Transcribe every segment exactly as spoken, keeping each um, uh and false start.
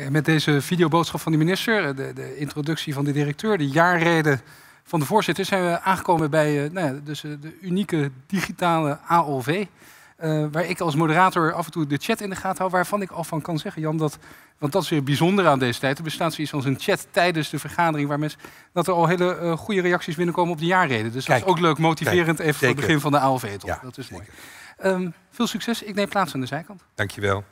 Met deze videoboodschap van de minister, de, de introductie van de directeur, de jaarreden van de voorzitter, zijn we aangekomen bij uh, nou ja, dus, uh, de unieke digitale A O V. Uh, waar ik als moderator af en toe de chat in de gaten hou, waarvan ik al van kan zeggen, Jan, dat, want dat is weer bijzonder aan deze tijd. Er bestaat zoiets als een chat tijdens de vergadering, waar mensen, dat er al hele uh, goede reacties binnenkomen op de jaarreden. Dus Kijk, dat is ook leuk, motiverend, kijk, even voor het begin van de A O V. Toch? Ja, dat is zeker. mooi. Um, veel succes. Ik neem plaats aan de zijkant. Dankjewel.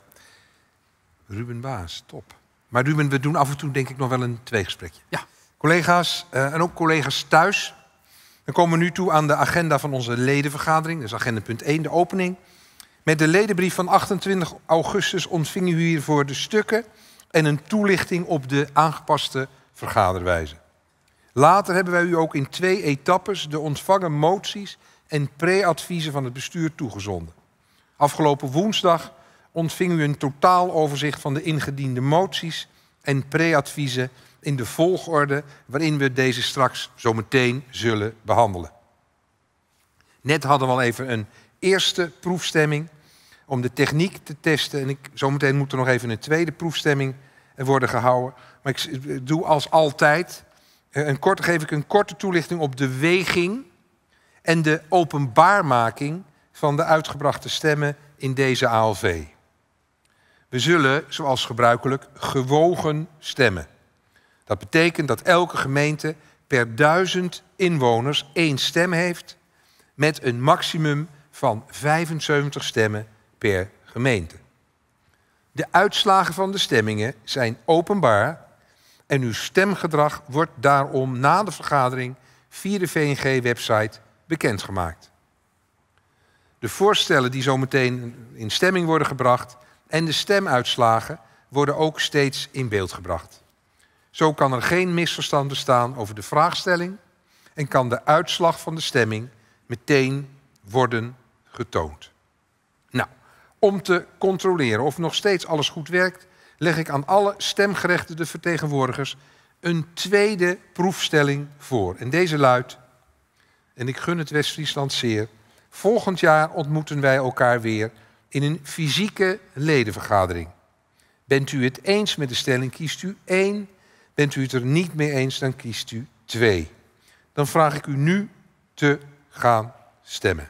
Ruben Baas, top. Maar Ruben, we doen af en toe denk ik nog wel een tweegesprekje. Ja. Collega's uh, en ook collega's thuis. Dan komen we nu toe aan de agenda van onze ledenvergadering. Dat is agenda punt één, de opening. Met de ledenbrief van achtentwintig augustus ontving u hiervoor de stukken en een toelichting op de aangepaste vergaderwijze. Later hebben wij u ook in twee etappes de ontvangen moties en pre-adviezen van het bestuur toegezonden. Afgelopen woensdag ontving u een totaaloverzicht van de ingediende moties en pre-adviezen in de volgorde waarin we deze straks zo meteen zullen behandelen. Net hadden we al even een eerste proefstemming om de techniek te testen. En ik, zometeen moet er nog even een tweede proefstemming worden gehouden. Maar ik doe als altijd, een korte, geef ik een korte toelichting op de weging en de openbaarmaking van de uitgebrachte stemmen in deze A O V. We zullen, zoals gebruikelijk, gewogen stemmen. Dat betekent dat elke gemeente per duizend inwoners één stem heeft, met een maximum van vijfenzeventig stemmen per gemeente. De uitslagen van de stemmingen zijn openbaar en uw stemgedrag wordt daarom na de vergadering via de V N G-website bekendgemaakt. De voorstellen die zometeen in stemming worden gebracht en de stemuitslagen worden ook steeds in beeld gebracht. Zo kan er geen misverstand bestaan over de vraagstelling en kan de uitslag van de stemming meteen worden getoond. Nou, om te controleren of nog steeds alles goed werkt, leg ik aan alle stemgerechtigde vertegenwoordigers een tweede proefstelling voor. En deze luidt, en ik gun het West-Friesland zeer, volgend jaar ontmoeten wij elkaar weer in een fysieke ledenvergadering. Bent u het eens met de stelling, kiest u één. Bent u het er niet mee eens, dan kiest u twee. Dan vraag ik u nu te gaan stemmen.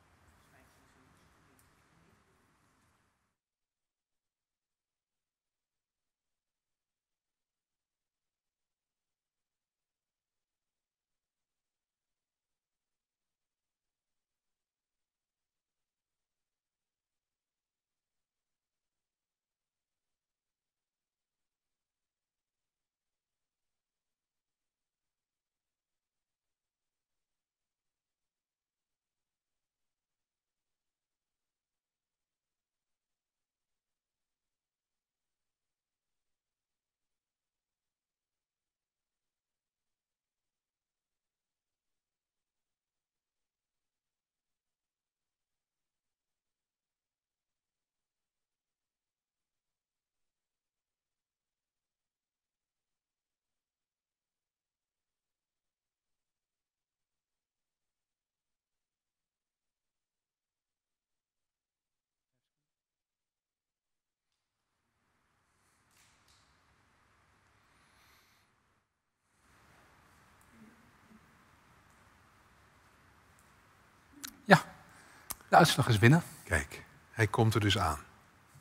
Ja, de uitslag is binnen. Kijk, hij komt er dus aan.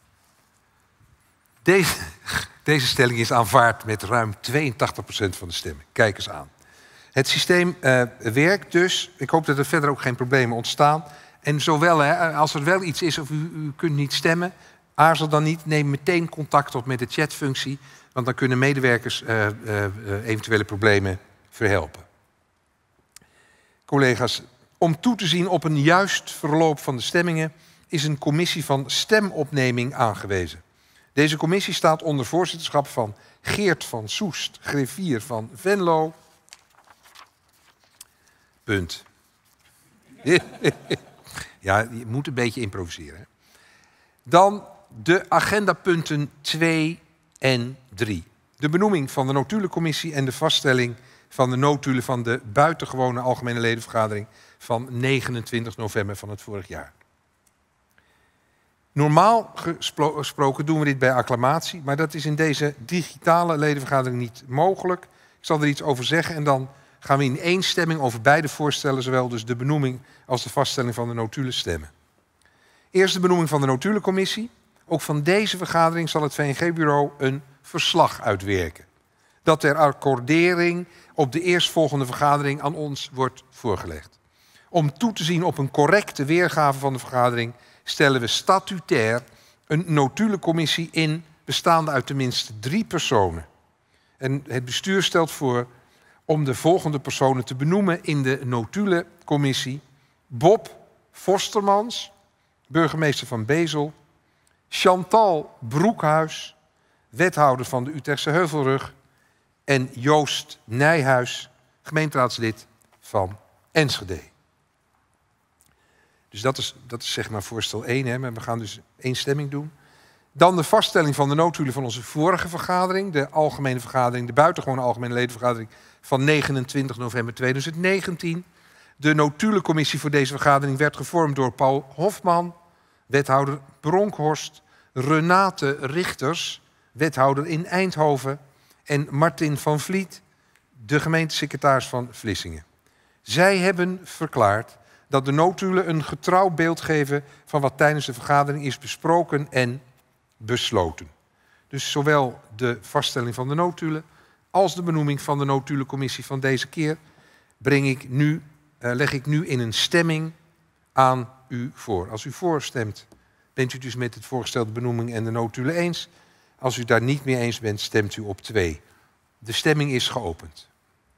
Deze, deze stelling is aanvaard met ruim tweeëntachtig procent van de stemmen. Kijk eens aan. Het systeem uh, werkt dus. Ik hoop dat er verder ook geen problemen ontstaan. En zowel, hè, als er wel iets is of u, u kunt niet stemmen, aarzel dan niet. Neem meteen contact op met de chatfunctie. Want dan kunnen medewerkers uh, uh, uh, eventuele problemen verhelpen. Collega's, om toe te zien op een juist verloop van de stemmingen is een commissie van stemopneming aangewezen. Deze commissie staat onder voorzitterschap van Geert van Soest, griffier van Venlo. Punt. Ja, je moet een beetje improviseren. Hè? Dan de agendapunten twee en drie. De benoeming van de notulencommissie en de vaststelling van de notulen van de buitengewone algemene ledenvergadering van negenentwintig november van het vorig jaar. Normaal gesproken doen we dit bij acclamatie, maar dat is in deze digitale ledenvergadering niet mogelijk. Ik zal er iets over zeggen en dan gaan we in één stemming over beide voorstellen, zowel dus de benoeming als de vaststelling van de notulen stemmen. Eerst de benoeming van de notulencommissie. Ook van deze vergadering zal het V N G-bureau een verslag uitwerken, dat ter accordering op de eerstvolgende vergadering aan ons wordt voorgelegd. Om toe te zien op een correcte weergave van de vergadering stellen we statutair een notulencommissie in, bestaande uit tenminste drie personen. En het bestuur stelt voor om de volgende personen te benoemen in de notulencommissie: Bob Forstermans, burgemeester van Bezel; Chantal Broekhuis, wethouder van de Utrechtse Heuvelrug; en Joost Nijhuis, gemeenteraadslid van Enschede. Dus dat is, dat is zeg maar voorstel één. Hè. Maar we gaan dus één stemming doen. Dan de vaststelling van de notulen van onze vorige vergadering. De algemene vergadering, de buitengewone algemene ledenvergadering van negenentwintig november tweeduizend negentien. De notulencommissie voor deze vergadering werd gevormd door Paul Hofman, wethouder Bronkhorst; Renate Richters, wethouder in Eindhoven; en Martin van Vliet, de gemeentesecretaris van Vlissingen. Zij hebben verklaard dat de notulen een getrouw beeld geven van wat tijdens de vergadering is besproken en besloten. Dus zowel de vaststelling van de notulen als de benoeming van de notulencommissie van deze keer breng ik nu, uh, leg ik nu in een stemming aan u voor. Als u voorstemt, bent u dus met het voorgestelde benoeming en de notulen eens. Als u daar niet mee eens bent, stemt u op twee. De stemming is geopend.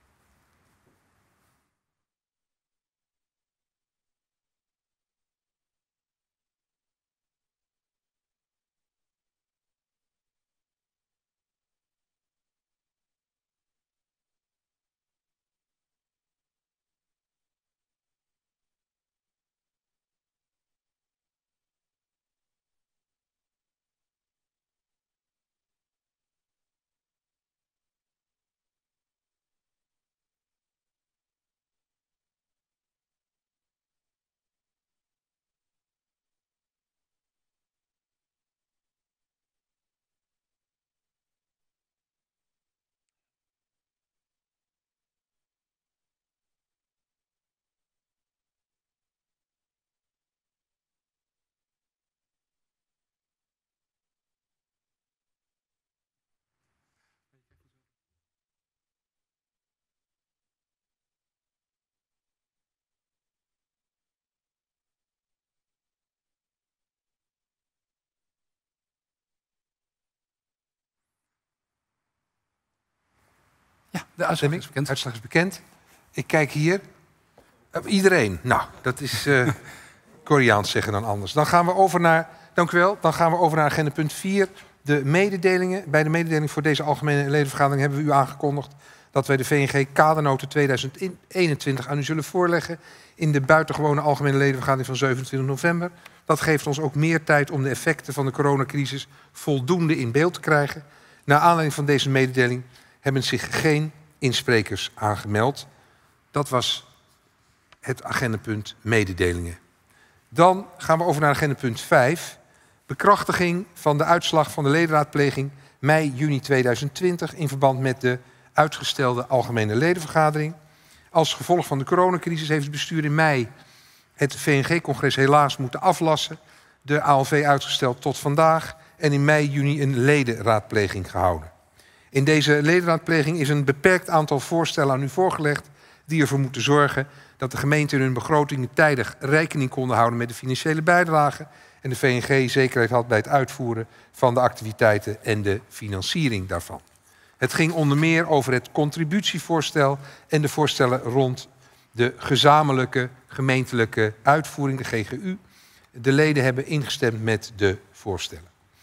Ja, de uitslag is bekend. Uitslag is bekend. Ik kijk hier. Uh, iedereen. Nou, dat is uh, Koreaans zeggen dan anders. Dan gaan we over naar, dank u wel, dan gaan we over naar agenda punt vier. De mededelingen. Bij de mededeling voor deze algemene ledenvergadering hebben we u aangekondigd dat wij de V N G kadernoten tweeduizend eenentwintig aan u zullen voorleggen in de buitengewone algemene ledenvergadering van zevenentwintig november. Dat geeft ons ook meer tijd om de effecten van de coronacrisis voldoende in beeld te krijgen. Naar aanleiding van deze mededeling hebben zich geen insprekers aangemeld. Dat was het agendapunt mededelingen. Dan gaan we over naar agendapunt vijf. Bekrachtiging van de uitslag van de ledenraadpleging mei-juni tweeduizend twintig... in verband met de uitgestelde algemene ledenvergadering. Als gevolg van de coronacrisis heeft het bestuur in mei het V N G-congres helaas moeten aflassen. De A L V uitgesteld tot vandaag en in mei-juni een ledenraadpleging gehouden. In deze ledenraadpleging is een beperkt aantal voorstellen aan u voorgelegd die ervoor moeten zorgen dat de gemeenten in hun begrotingen tijdig rekening konden houden met de financiële bijdrage en de V N G zekerheid had bij het uitvoeren van de activiteiten en de financiering daarvan. Het ging onder meer over het contributievoorstel en de voorstellen rond de gezamenlijke gemeentelijke uitvoering, de G G U. De leden hebben ingestemd met de voorstellen.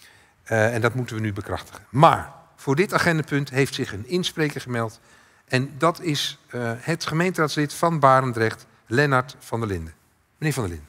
Uh, en dat moeten we nu bekrachtigen. Maar voor dit agendapunt heeft zich een inspreker gemeld. En dat is uh, het gemeenteraadslid van Barendrecht, Lennart van der Linden. Meneer van der Linden.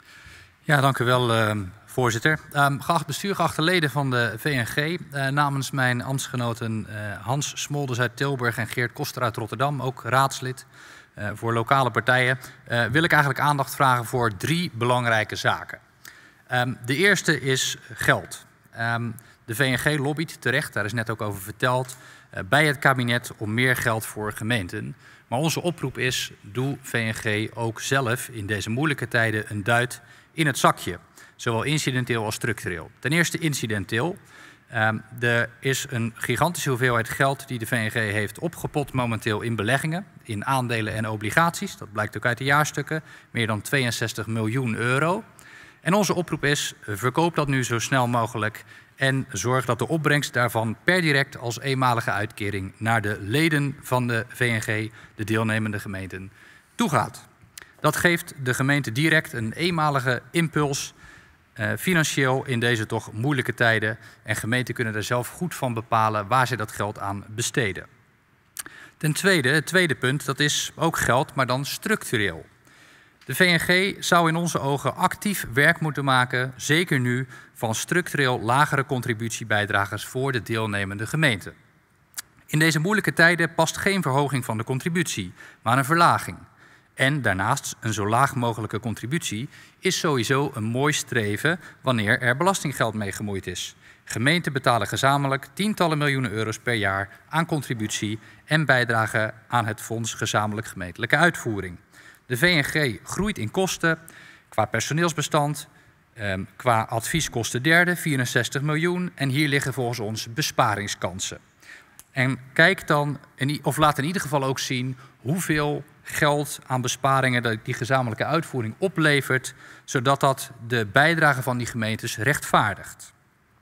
Ja, dank u wel, uh, voorzitter. Um, geacht bestuur, geachte leden van de V N G. Uh, namens mijn ambtsgenoten uh, Hans Smolders uit Tilburg en Geert Koster uit Rotterdam, ook raadslid uh, voor lokale partijen, uh, wil ik eigenlijk aandacht vragen voor drie belangrijke zaken. Um, de eerste is geld. Um, de V N G lobbyt terecht, daar is net ook over verteld, uh, bij het kabinet om meer geld voor gemeenten. Maar onze oproep is, doe V N G ook zelf in deze moeilijke tijden een duit in het zakje. Zowel incidenteel als structureel. Ten eerste incidenteel. Um, er is een gigantische hoeveelheid geld die de V N G heeft opgepot momenteel in beleggingen, in aandelen en obligaties. Dat blijkt ook uit de jaarstukken. Meer dan tweeënzestig miljoen euro. En onze oproep is, verkoop dat nu zo snel mogelijk en zorg dat de opbrengst daarvan per direct als eenmalige uitkering naar de leden van de V N G, de deelnemende gemeenten, toegaat. Dat geeft de gemeente direct een eenmalige impuls uh, financieel in deze toch moeilijke tijden. En gemeenten kunnen er zelf goed van bepalen waar ze dat geld aan besteden. Ten tweede, het tweede punt, dat is ook geld, maar dan structureel. De V N G zou in onze ogen actief werk moeten maken, zeker nu, van structureel lagere contributiebijdragers voor de deelnemende gemeenten. In deze moeilijke tijden past geen verhoging van de contributie, maar een verlaging. En daarnaast een zo laag mogelijke contributie is sowieso een mooi streven wanneer er belastinggeld mee gemoeid is. Gemeenten betalen gezamenlijk tientallen miljoenen euro's per jaar aan contributie en bijdragen aan het Fonds Gezamenlijk Gemeentelijke Uitvoering. De V N G groeit in kosten qua personeelsbestand, eh, qua advieskosten derde, vierenzestig miljoen. En hier liggen volgens ons besparingskansen. En kijk dan, of laat in ieder geval ook zien hoeveel geld aan besparingen die gezamenlijke uitvoering oplevert, zodat dat de bijdrage van die gemeentes rechtvaardigt.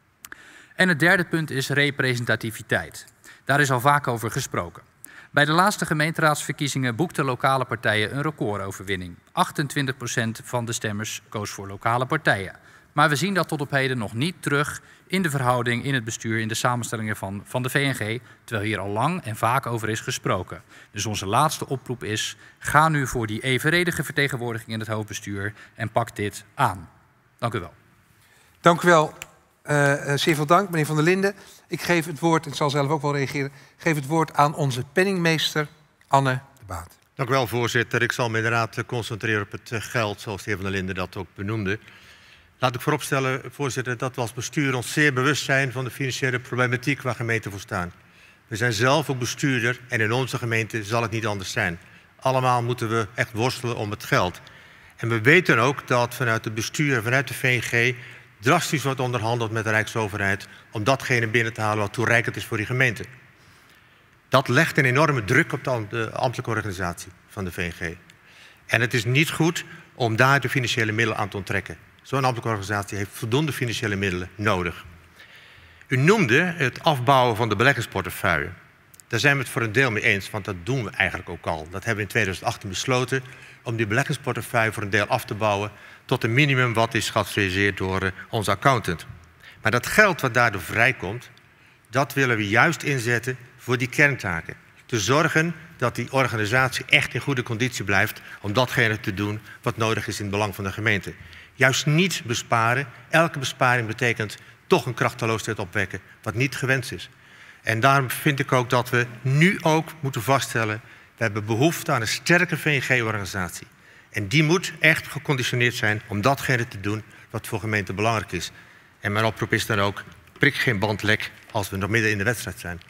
En het derde punt is representativiteit. Daar is al vaak over gesproken. Bij de laatste gemeenteraadsverkiezingen boekten lokale partijen een recordoverwinning. achtentwintig procent van de stemmers koos voor lokale partijen. Maar we zien dat tot op heden nog niet terug in de verhouding, in het bestuur, in de samenstellingen van, van de V N G, terwijl hier al lang en vaak over is gesproken. Dus onze laatste oproep is, ga nu voor die evenredige vertegenwoordiging in het hoofdbestuur en pak dit aan. Dank u wel. Dank u wel. Uh, zeer veel dank, meneer Van der Linden. Ik geef het woord, en ik zal zelf ook wel reageren, ik geef het woord aan onze penningmeester Anne de Baat. Dank u wel, voorzitter. Ik zal me inderdaad concentreren op het geld, zoals de heer Van der Linden dat ook benoemde. Laat ik vooropstellen, voorzitter, dat we als bestuur ons zeer bewust zijn van de financiële problematiek waar gemeenten voor staan. We zijn zelf ook bestuurder en in onze gemeente zal het niet anders zijn. Allemaal moeten we echt worstelen om het geld. En we weten ook dat vanuit het bestuur en vanuit de V N G drastisch wordt onderhandeld met de Rijksoverheid om datgene binnen te halen wat toereikend is voor die gemeente. Dat legt een enorme druk op de ambtelijke organisatie van de V N G. En het is niet goed om daar de financiële middelen aan te onttrekken. Zo'n ambtelijke organisatie heeft voldoende financiële middelen nodig. U noemde het afbouwen van de beleggingsportefeuille. Daar zijn we het voor een deel mee eens, want dat doen we eigenlijk ook al. Dat hebben we in tweeduizend achttien besloten om die beleggingsportefeuille voor een deel af te bouwen tot een minimum wat is geadviseerd door uh, onze accountant. Maar dat geld wat daardoor vrijkomt, dat willen we juist inzetten voor die kerntaken. Te zorgen dat die organisatie echt in goede conditie blijft om datgene te doen wat nodig is in het belang van de gemeente. Juist niet besparen. Elke besparing betekent toch een krachteloosheid opwekken, wat niet gewenst is. En daarom vind ik ook dat we nu ook moeten vaststellen, we hebben behoefte aan een sterke V N G-organisatie. En die moet echt geconditioneerd zijn om datgene te doen wat voor gemeenten belangrijk is. En mijn oproep is dan ook, prik geen bandlek als we nog midden in de wedstrijd zijn.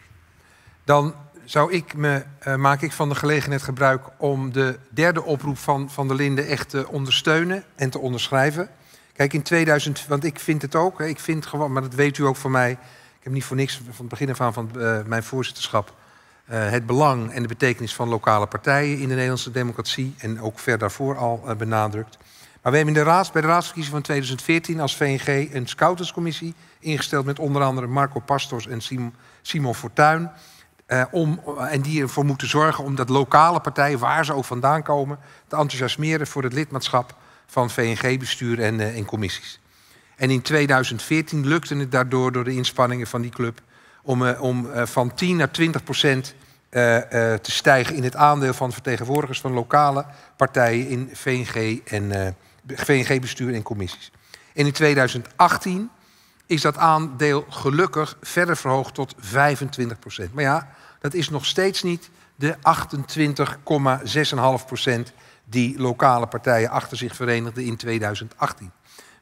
Dan zou ik me, uh, maak ik van de gelegenheid gebruik om de derde oproep van Van der Linden echt te ondersteunen en te onderschrijven. Kijk, in tweeduizend, want ik vind het ook, ik vind gewoon, maar dat weet u ook van mij. Ik heb niet voor niks van het begin af aan van uh, mijn voorzitterschap uh, het belang en de betekenis van lokale partijen in de Nederlandse democratie en ook ver daarvoor al uh, benadrukt. Maar we hebben in de raads, bij de raadsverkiezing van tweeduizend veertien als V N G een scouterscommissie ingesteld met onder andere Marco Pastors en Simon, Simon Fortuyn. Uh, om, en die ervoor moeten zorgen om dat lokale partijen, waar ze ook vandaan komen, te enthousiasmeren voor het lidmaatschap van V N G-bestuur en, uh, en commissies. En in tweeduizend veertien lukte het daardoor, door de inspanningen van die club, om, uh, om uh, van tien naar twintig procent uh, uh, te stijgen in het aandeel van vertegenwoordigers van lokale partijen in V N G en uh, V N G-bestuur en commissies. En in tweeduizend achttien is dat aandeel gelukkig verder verhoogd tot vijfentwintig procent. Maar ja, dat is nog steeds niet de achtentwintig komma zes procent die lokale partijen achter zich verenigden in tweeduizend achttien.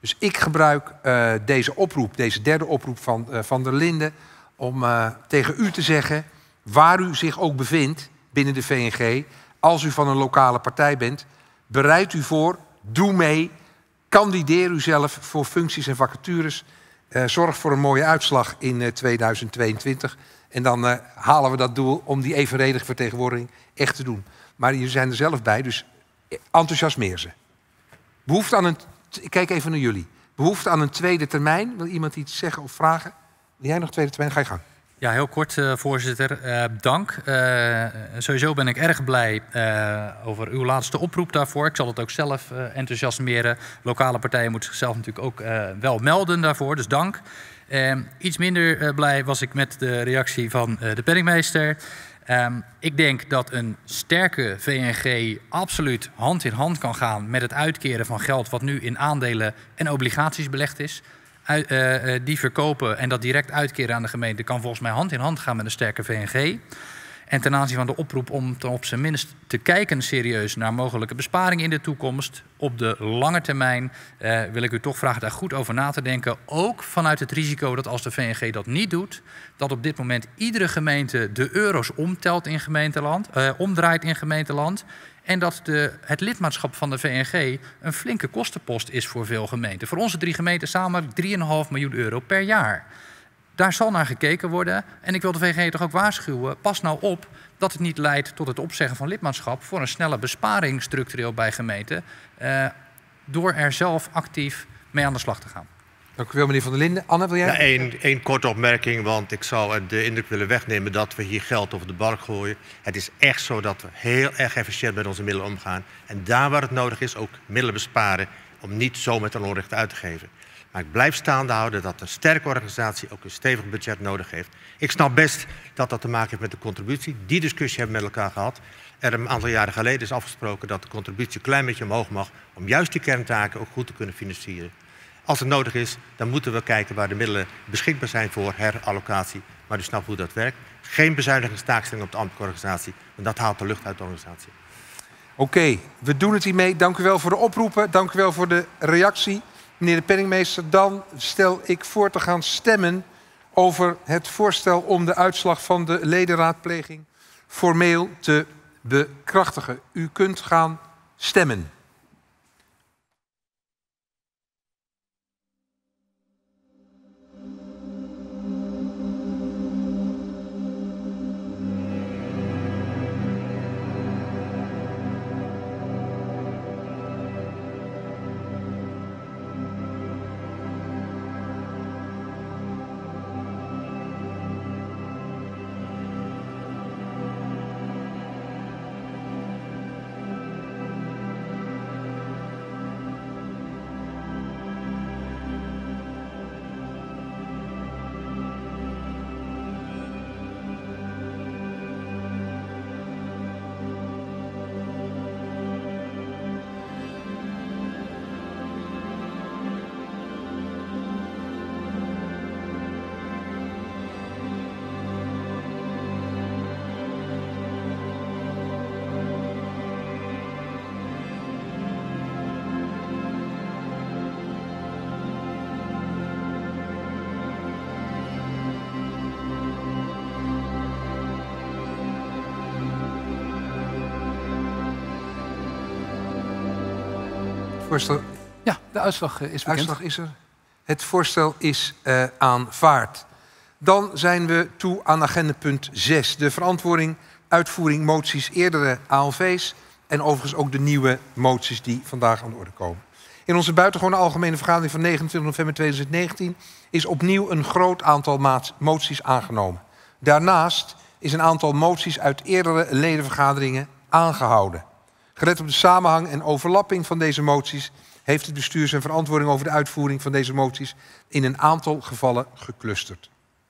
Dus ik gebruik uh, deze oproep, deze derde oproep van uh, Van der Linden, om uh, tegen u te zeggen, waar u zich ook bevindt binnen de V N G, als u van een lokale partij bent, bereid u voor, doe mee, kandideer u zelf voor functies en vacatures. Uh, zorg voor een mooie uitslag in uh, tweeduizend tweeëntwintig. En dan uh, halen we dat doel om die evenredige vertegenwoordiging echt te doen. Maar jullie zijn er zelf bij, dus enthousiasmeer ze. Behoefte aan een... Ik kijk even naar jullie. Behoefte aan een tweede termijn. Wil iemand iets zeggen of vragen? Wil jij nog een tweede termijn? Ga je gang. Ja, heel kort, uh, voorzitter. Uh, dank. Uh, sowieso ben ik erg blij uh, over uw laatste oproep daarvoor. Ik zal het ook zelf uh, enthousiasmeren. Lokale partijen moeten zichzelf natuurlijk ook uh, wel melden daarvoor, dus dank. Uh, iets minder uh, blij was ik met de reactie van uh, de penningmeester. Um, ik denk dat een sterke V N G absoluut hand in hand kan gaan met het uitkeren van geld wat nu in aandelen en obligaties belegd is. U, uh, uh, die verkopen en dat direct uitkeren aan de gemeente kan volgens mij hand in hand gaan met een sterke V N G. En ten aanzien van de oproep om ten op zijn minst te kijken serieus naar mogelijke besparingen in de toekomst, op de lange termijn uh, wil ik u toch vragen daar goed over na te denken. Ook vanuit het risico dat als de V N G dat niet doet, dat op dit moment iedere gemeente de euro's omtelt in gemeenteland, uh, omdraait in gemeenteland. En dat de, het lidmaatschap van de V N G een flinke kostenpost is voor veel gemeenten. Voor onze drie gemeenten samen drie komma vijf miljoen euro per jaar. Daar zal naar gekeken worden. En ik wil de V N G toch ook waarschuwen, pas nou op dat het niet leidt tot het opzeggen van lidmaatschap voor een snelle besparing structureel bij gemeenten, uh, door er zelf actief mee aan de slag te gaan. Dank u wel, meneer Van der Linden. Anne, wil jij? Ja, één, één korte opmerking, want ik zou de indruk willen wegnemen dat we hier geld over de balk gooien. Het is echt zo dat we heel erg efficiënt met onze middelen omgaan. En daar waar het nodig is ook middelen besparen om niet zo met een onrecht uit te geven. Maar ik blijf staande houden dat een sterke organisatie ook een stevig budget nodig heeft. Ik snap best dat dat te maken heeft met de contributie. Die discussie hebben we met elkaar gehad. Er een aantal jaren geleden is afgesproken dat de contributie een klein beetje omhoog mag om juist die kerntaken ook goed te kunnen financieren. Als het nodig is, dan moeten we kijken waar de middelen beschikbaar zijn voor herallocatie. Maar u snapt hoe dat werkt. Geen bezuinigingstaakstelling op de ambtelijke organisatie, want dat haalt de lucht uit de organisatie. Oké, okay, we doen het hiermee. Dank u wel voor de oproepen. Dank u wel voor de reactie. Meneer de penningmeester, dan stel ik voor te gaan stemmen over het voorstel om de uitslag van de ledenraadpleging formeel te bekrachtigen. U kunt gaan stemmen. Voorstel... Ja, de uitslag is bekend. Uitslag is er. Het voorstel is uh, aanvaard. Dan zijn we toe aan agenda punt zes. De verantwoording, uitvoering, moties, eerdere A L V's... en overigens ook de nieuwe moties die vandaag aan de orde komen. In onze buitengewone algemene vergadering van negenentwintig november tweeduizend negentien... is opnieuw een groot aantal moties aangenomen. Daarnaast is een aantal moties uit eerdere ledenvergaderingen aangehouden. Gelet op de samenhang en overlapping van deze moties heeft het bestuur zijn verantwoording over de uitvoering van deze moties in een aantal gevallen geclusterd.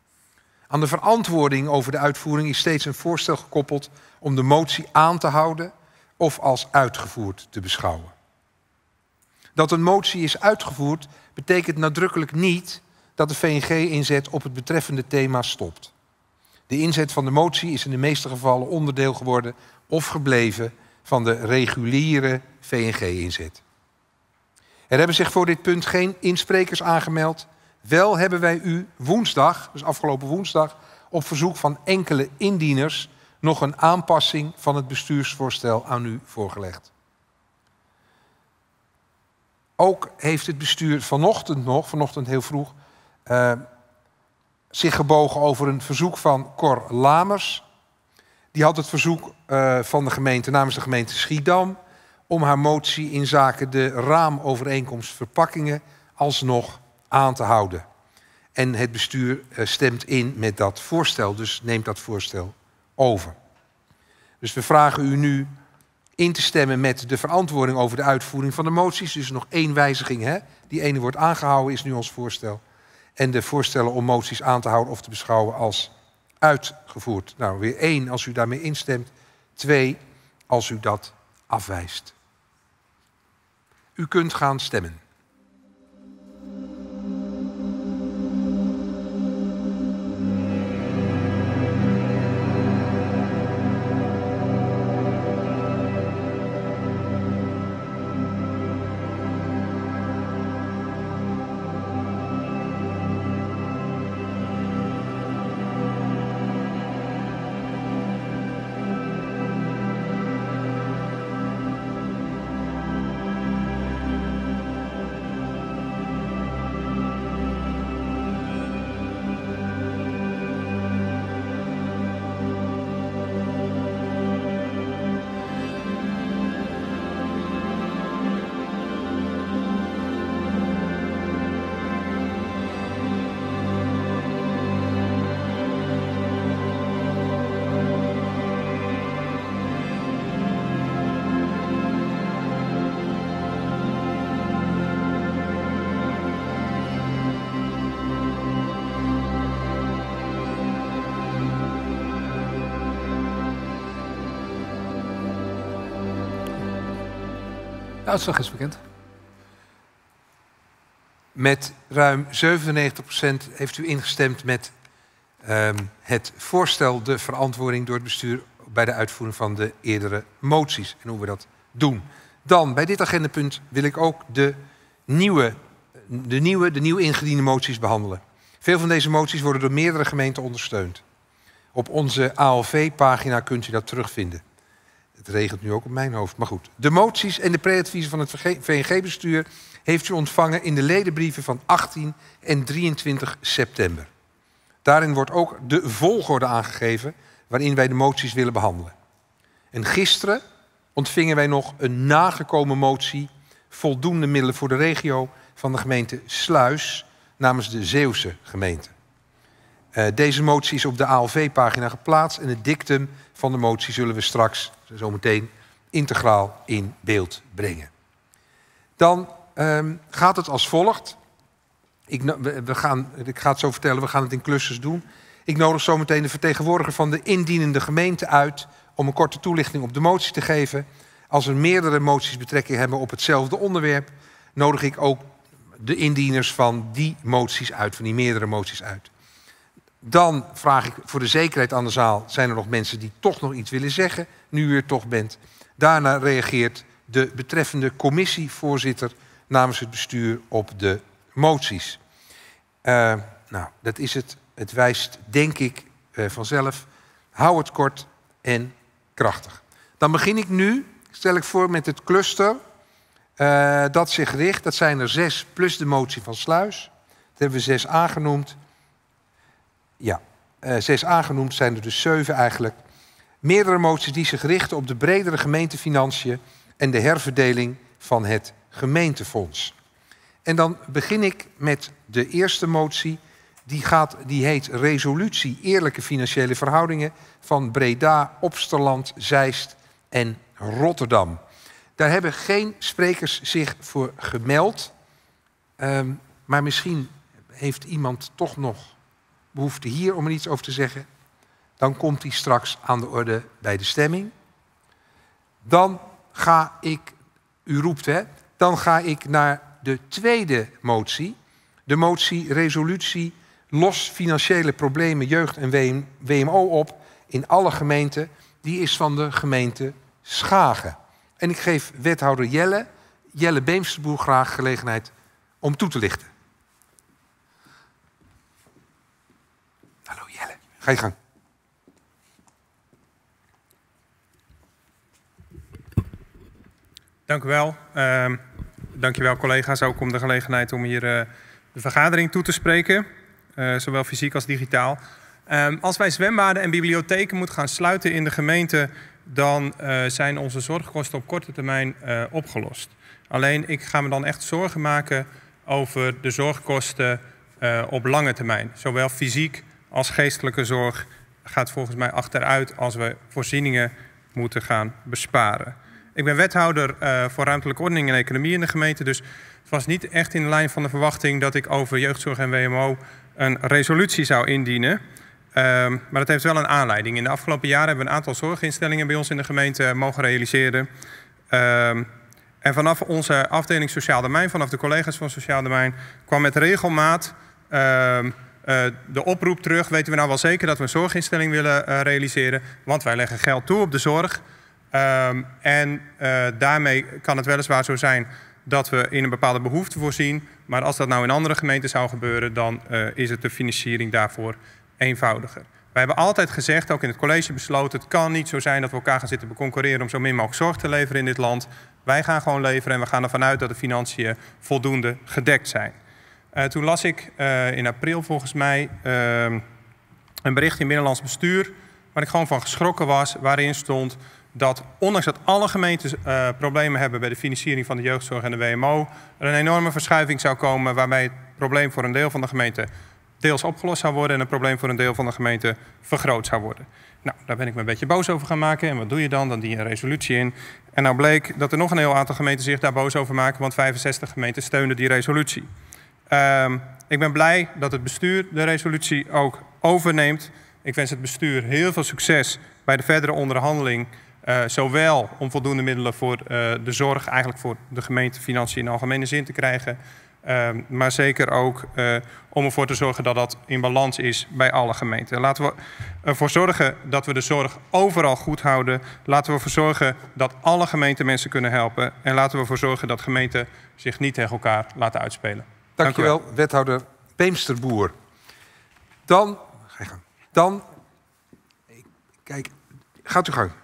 Aan de verantwoording over de uitvoering is steeds een voorstel gekoppeld om de motie aan te houden of als uitgevoerd te beschouwen. Dat een motie is uitgevoerd betekent nadrukkelijk niet dat de V N G-inzet op het betreffende thema stopt. De inzet van de motie is in de meeste gevallen onderdeel geworden of gebleven van de reguliere V N G-inzet. Er hebben zich voor dit punt geen insprekers aangemeld. Wel hebben wij u woensdag, dus afgelopen woensdag, op verzoek van enkele indieners nog een aanpassing van het bestuursvoorstel aan u voorgelegd. Ook heeft het bestuur vanochtend nog, vanochtend heel vroeg, uh, zich gebogen over een verzoek van Cor Lamers. Die had het verzoek uh, van de gemeente namens de gemeente Schiedam om haar motie in zaken de raamovereenkomst verpakkingen alsnog aan te houden. En het bestuur uh, stemt in met dat voorstel, dus neemt dat voorstel over. Dus we vragen u nu in te stemmen met de verantwoording over de uitvoering van de moties. Dus nog één wijziging, hè? Die ene wordt aangehouden, is nu ons voorstel. En de voorstellen om moties aan te houden of te beschouwen als uitgevoerd. Nou, weer één als u daarmee instemt. Twee als u dat afwijst. U kunt gaan stemmen. De uitslag is bekend. Met ruim zevenennegentig procent heeft u ingestemd met um, het voorstel de verantwoording door het bestuur bij de uitvoering van de eerdere moties en hoe we dat doen. Dan, bij dit agendapunt wil ik ook de nieuwe, de nieuwe, de nieuw ingediende moties behandelen. Veel van deze moties worden door meerdere gemeenten ondersteund. Op onze A L V-pagina kunt u dat terugvinden. Het regent nu ook op mijn hoofd, maar goed. De moties en de pre-adviezen van het V N G-bestuur heeft u ontvangen in de ledenbrieven van achttien en drieëntwintig september. Daarin wordt ook de volgorde aangegeven waarin wij de moties willen behandelen. En gisteren ontvingen wij nog een nagekomen motie voldoende middelen voor de regio van de gemeente Sluis namens de Zeeuwse gemeente. Uh, deze motie is op de A L V-pagina geplaatst en het dictum van de motie zullen we straks zometeen integraal in beeld brengen. Dan um, gaat het als volgt. Ik, we, we gaan, ik ga het zo vertellen, we gaan het in clusters doen. Ik nodig zometeen de vertegenwoordiger van de indienende gemeente uit om een korte toelichting op de motie te geven. Als er meerdere moties betrekking hebben op hetzelfde onderwerp, nodig ik ook de indieners van die moties uit, van die meerdere moties uit. Dan vraag ik voor de zekerheid aan de zaal, zijn er nog mensen die toch nog iets willen zeggen, nu u er toch bent. Daarna reageert de betreffende commissievoorzitter namens het bestuur op de moties. Uh, nou, dat is het. Het wijst, denk ik, uh, vanzelf. Hou het kort en krachtig. Dan begin ik nu, stel ik voor, met het cluster uh, dat zich richt. Dat zijn er zes plus de motie van Sluis. Dat hebben we zes aangenoemd. Ja, uh, zes aangenoemd zijn er dus zeven eigenlijk. Meerdere moties die zich richten op de bredere gemeentefinanciën en de herverdeling van het gemeentefonds. En dan begin ik met de eerste motie. Die, gaat, die heet Resolutie Eerlijke Financiële Verhoudingen van Breda, Opsterland, Zeist en Rotterdam. Daar hebben geen sprekers zich voor gemeld. Um, maar misschien heeft iemand toch nog behoefte hier om er iets over te zeggen. Dan komt die straks aan de orde bij de stemming. Dan ga ik, u roept hè, dan ga ik naar de tweede motie. De motie Resolutie Los Financiële Problemen Jeugd en W M O op in alle gemeenten. Die is van de gemeente Schagen. En ik geef wethouder Jelle Jelle Beemsterboer graag gelegenheid om toe te lichten. Hallo Jelle, ga je gang. Dank u wel. Uh, dank je wel collega's ook om de gelegenheid om hier uh, de vergadering toe te spreken. Uh, zowel fysiek als digitaal. Um, als wij zwembaden en bibliotheken moeten gaan sluiten in de gemeente, dan uh, zijn onze zorgkosten op korte termijn uh, opgelost. Alleen ik ga me dan echt zorgen maken over de zorgkosten uh, op lange termijn. Zowel fysiek als geestelijke zorg gaat volgens mij achteruit als we voorzieningen moeten gaan besparen. Ik ben wethouder uh, voor ruimtelijke ordening en economie in de gemeente. Dus het was niet echt in de lijn van de verwachting dat ik over jeugdzorg en W M O een resolutie zou indienen. Um, maar dat heeft wel een aanleiding. In de afgelopen jaren hebben we een aantal zorginstellingen bij ons in de gemeente mogen realiseren. Um, en vanaf onze afdeling Sociaal Domein, vanaf de collega's van Sociaal Domein, kwam met regelmaat um, uh, de oproep terug. Weten we nou wel zeker dat we een zorginstelling willen uh, realiseren? Want wij leggen geld toe op de zorg. Um, en uh, daarmee kan het weliswaar zo zijn dat we in een bepaalde behoefte voorzien. Maar als dat nou in andere gemeenten zou gebeuren, dan uh, is het de financiering daarvoor eenvoudiger. Wij hebben altijd gezegd, ook in het college besloten, het kan niet zo zijn dat we elkaar gaan zitten beconcurreren om zo min mogelijk zorg te leveren in dit land. Wij gaan gewoon leveren en we gaan ervan uit dat de financiën voldoende gedekt zijn. Uh, toen las ik uh, in april volgens mij uh, een bericht in Binnenlands Bestuur waar ik gewoon van geschrokken was, waarin stond dat ondanks dat alle gemeentes uh, problemen hebben bij de financiering van de jeugdzorg en de W M O, er een enorme verschuiving zou komen waarbij het probleem voor een deel van de gemeente deels opgelost zou worden en het probleem voor een deel van de gemeente vergroot zou worden. Nou, daar ben ik me een beetje boos over gaan maken. En wat doe je dan? Dan dien je een resolutie in. En nou bleek dat er nog een heel aantal gemeenten zich daar boos over maken, want vijfenzestig gemeenten steunden die resolutie. Um, ik ben blij dat het bestuur de resolutie ook overneemt. Ik wens het bestuur heel veel succes bij de verdere onderhandeling. Uh, zowel om voldoende middelen voor uh, de zorg, eigenlijk voor de gemeentefinanciën in algemene zin te krijgen. Uh, maar zeker ook uh, om ervoor te zorgen dat dat in balans is bij alle gemeenten. Laten we ervoor zorgen dat we de zorg overal goed houden. Laten we ervoor zorgen dat alle gemeenten mensen kunnen helpen. En laten we ervoor zorgen dat gemeenten zich niet tegen elkaar laten uitspelen. Dank je wel, wethouder Beemsterboer. Dan, ga je gang. Dan, kijk, gaat u gang.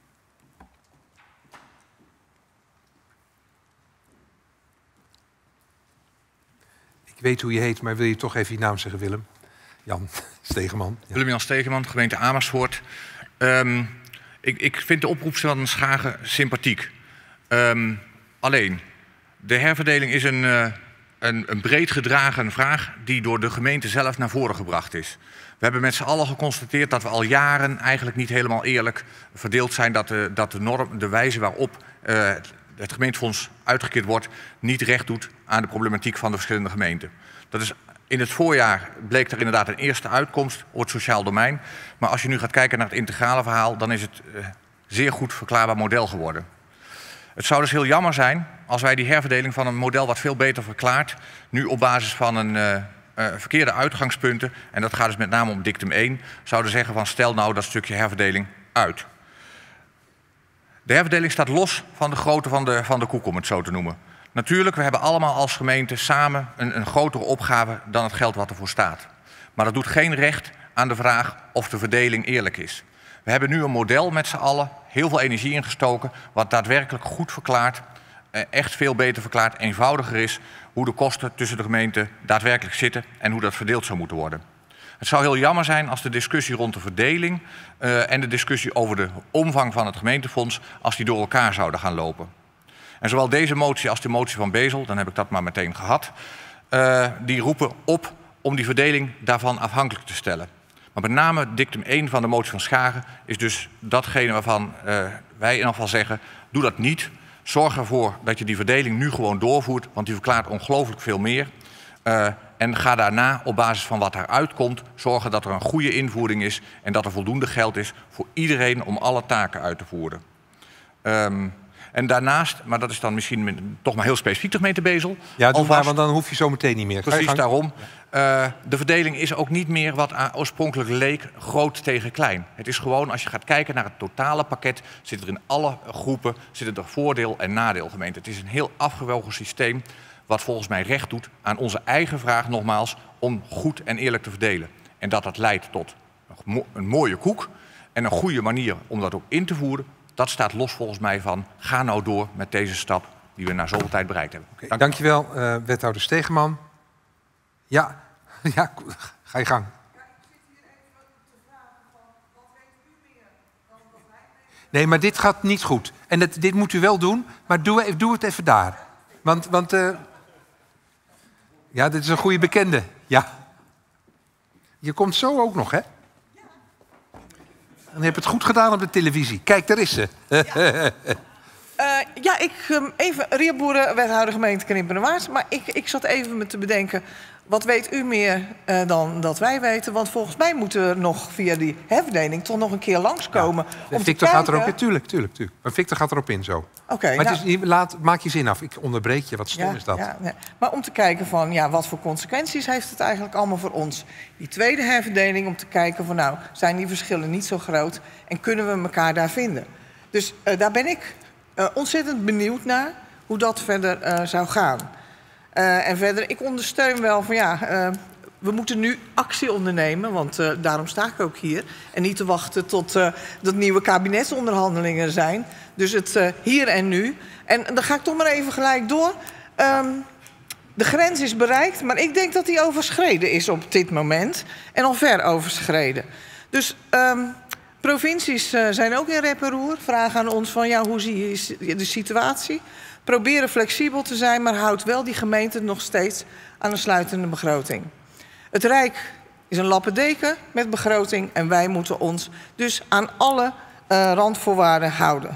Ik weet hoe je heet, maar wil je toch even je naam zeggen, Willem? Jan Stegeman. Ja. Willem-Jan Stegeman, gemeente Amersfoort. Um, ik, ik vind de oproep van Schagen sympathiek. Um, alleen, de herverdeling is een, uh, een, een breed gedragen vraag die door de gemeente zelf naar voren gebracht is. We hebben met z'n allen geconstateerd dat we al jaren eigenlijk niet helemaal eerlijk verdeeld zijn. Dat de, dat de, norm, de wijze waarop uh, het gemeentefonds uitgekeerd wordt niet recht doet aan de problematiek van de verschillende gemeenten. Dat is, in het voorjaar bleek er inderdaad een eerste uitkomst op het sociaal domein. Maar als je nu gaat kijken naar het integrale verhaal, dan is het uh, zeer goed verklaarbaar model geworden. Het zou dus heel jammer zijn als wij die herverdeling van een model wat veel beter verklaart, nu op basis van een uh, uh, verkeerde uitgangspunten, en dat gaat dus met name om dictum één, zouden zeggen van stel nou dat stukje herverdeling uit. De herverdeling staat los van de grootte van de, van de koek, om het zo te noemen. Natuurlijk, we hebben allemaal als gemeente samen een, een grotere opgave dan het geld wat ervoor staat. Maar dat doet geen recht aan de vraag of de verdeling eerlijk is. We hebben nu een model met z'n allen, heel veel energie ingestoken, wat daadwerkelijk goed verklaart, echt veel beter verklaart, eenvoudiger is hoe de kosten tussen de gemeenten daadwerkelijk zitten en hoe dat verdeeld zou moeten worden. Het zou heel jammer zijn als de discussie rond de verdeling uh, en de discussie over de omvang van het gemeentefonds, als die door elkaar zouden gaan lopen. En zowel deze motie als de motie van Bezel, dan heb ik dat maar meteen gehad, uh, die roepen op om die verdeling daarvan afhankelijk te stellen. Maar met name dictum één van de motie van Schagen is dus datgene waarvan uh, wij in ieder geval zeggen, doe dat niet. Zorg ervoor dat je die verdeling nu gewoon doorvoert, want die verklaart ongelooflijk veel meer. Uh, en ga daarna op basis van wat daaruit komt zorgen dat er een goede invoering is en dat er voldoende geld is voor iedereen om alle taken uit te voeren. Um, En daarnaast, maar dat is dan misschien met, toch maar heel specifiek de gemeente Bezel. Ja, doe maar, alvast, want dan hoef je zo meteen niet meer. Ga je precies gang. daarom. Uh, de verdeling is ook niet meer wat aan oorspronkelijk leek, groot tegen klein. Het is gewoon, als je gaat kijken naar het totale pakket, zitten er in alle groepen zitten er voordeel- en nadeelgemeenten. Het is een heel afgewogen systeem, wat volgens mij recht doet aan onze eigen vraag, nogmaals, om goed en eerlijk te verdelen. En dat dat leidt tot een mooie koek en een goede manier om dat ook in te voeren, dat staat los volgens mij van, ga nou door met deze stap die we na zoveel tijd bereikt hebben. Okay, Dank dankjewel, uh, wethouder Stegeman. Ja, ja, ga je gang. Nee, maar dit gaat niet goed. En dat, dit moet u wel doen, maar doe, doe het even daar. Want, want uh, ja, dit is een goede bekende. Ja. Je komt zo ook nog, hè? En je hebt het goed gedaan op de televisie. Kijk, daar is ze. Ja, uh, ja ik um, even Ria Boeren, wethouder gemeente Krimpenerwaard. Maar ik, ik zat even me te bedenken, wat weet u meer uh, dan dat wij weten? Want volgens mij moeten we nog via die herverdeling toch nog een keer langskomen. Ja, om Victor te gaat kijken... erop in, tuurlijk, tuurlijk, tuurlijk. Maar Victor gaat erop in zo. Oké. Okay, maar nou... het is, laat, maak je zin af. Ik onderbreek je. Wat stom ja, is dat? Ja, ja. Maar om te kijken van, ja, wat voor consequenties heeft het eigenlijk allemaal voor ons? Die tweede herverdeling, om te kijken van, nou, zijn die verschillen niet zo groot en kunnen we elkaar daar vinden? Dus uh, daar ben ik uh, ontzettend benieuwd naar hoe dat verder uh, zou gaan. Uh, en verder, ik ondersteun wel van, ja, uh, we moeten nu actie ondernemen, want uh, daarom sta ik ook hier. En niet te wachten tot uh, dat nieuwe kabinetsonderhandelingen er zijn. Dus het uh, hier en nu. En dan ga ik toch maar even gelijk door. Um, de grens is bereikt, maar ik denk dat die overschreden is op dit moment. En al ver overschreden. Dus um, provincies uh, zijn ook in rep en roer. Vragen aan ons van, ja, hoe zie je de situatie? Proberen flexibel te zijn, maar houdt wel die gemeente nog steeds aan een sluitende begroting. Het Rijk is een lappendeken met begroting en wij moeten ons dus aan alle uh, randvoorwaarden houden.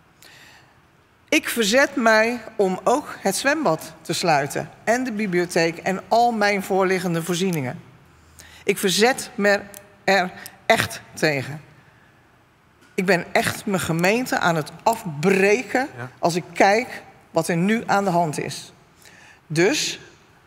Ik verzet mij om ook het zwembad te sluiten en de bibliotheek en al mijn voorliggende voorzieningen. Ik verzet me er echt tegen. Ik ben echt mijn gemeente aan het afbreken als ik kijk wat er nu aan de hand is. Dus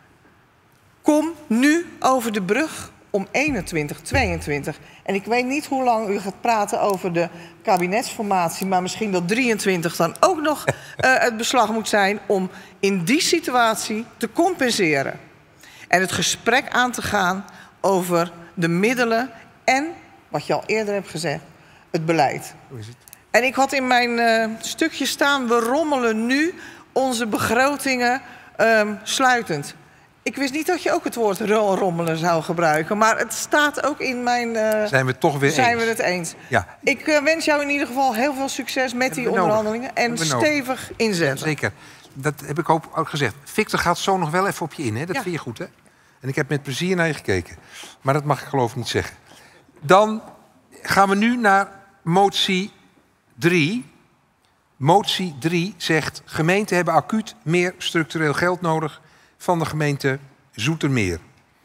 kom nu over de brug om eenentwintig, tweeëntwintig. En ik weet niet hoe lang u gaat praten over de kabinetsformatie, maar misschien dat drieëntwintig dan ook nog uh, het beslag moet zijn om in die situatie te compenseren. En het gesprek aan te gaan over de middelen en, wat je al eerder hebt gezegd, het beleid. Hoe is het? En ik had in mijn uh, stukje staan, we rommelen nu onze begrotingen um, sluitend. Ik wist niet dat je ook het woord rommelen zou gebruiken, maar het staat ook in mijn... Uh, zijn we het toch weer zijn eens? we het eens. Ja. Ik uh, wens jou in ieder geval heel veel succes met die onderhandelingen en stevig inzetten. Ja, zeker. Dat heb ik ook gezegd. Victor gaat zo nog wel even op je in, hè? Dat ja. vind je goed, hè? En ik heb met plezier naar je gekeken. Maar dat mag ik geloof ik niet zeggen. Dan gaan we nu naar motie drie. Motie drie zegt, gemeenten hebben acuut meer structureel geld nodig van de gemeente Zoetermeer.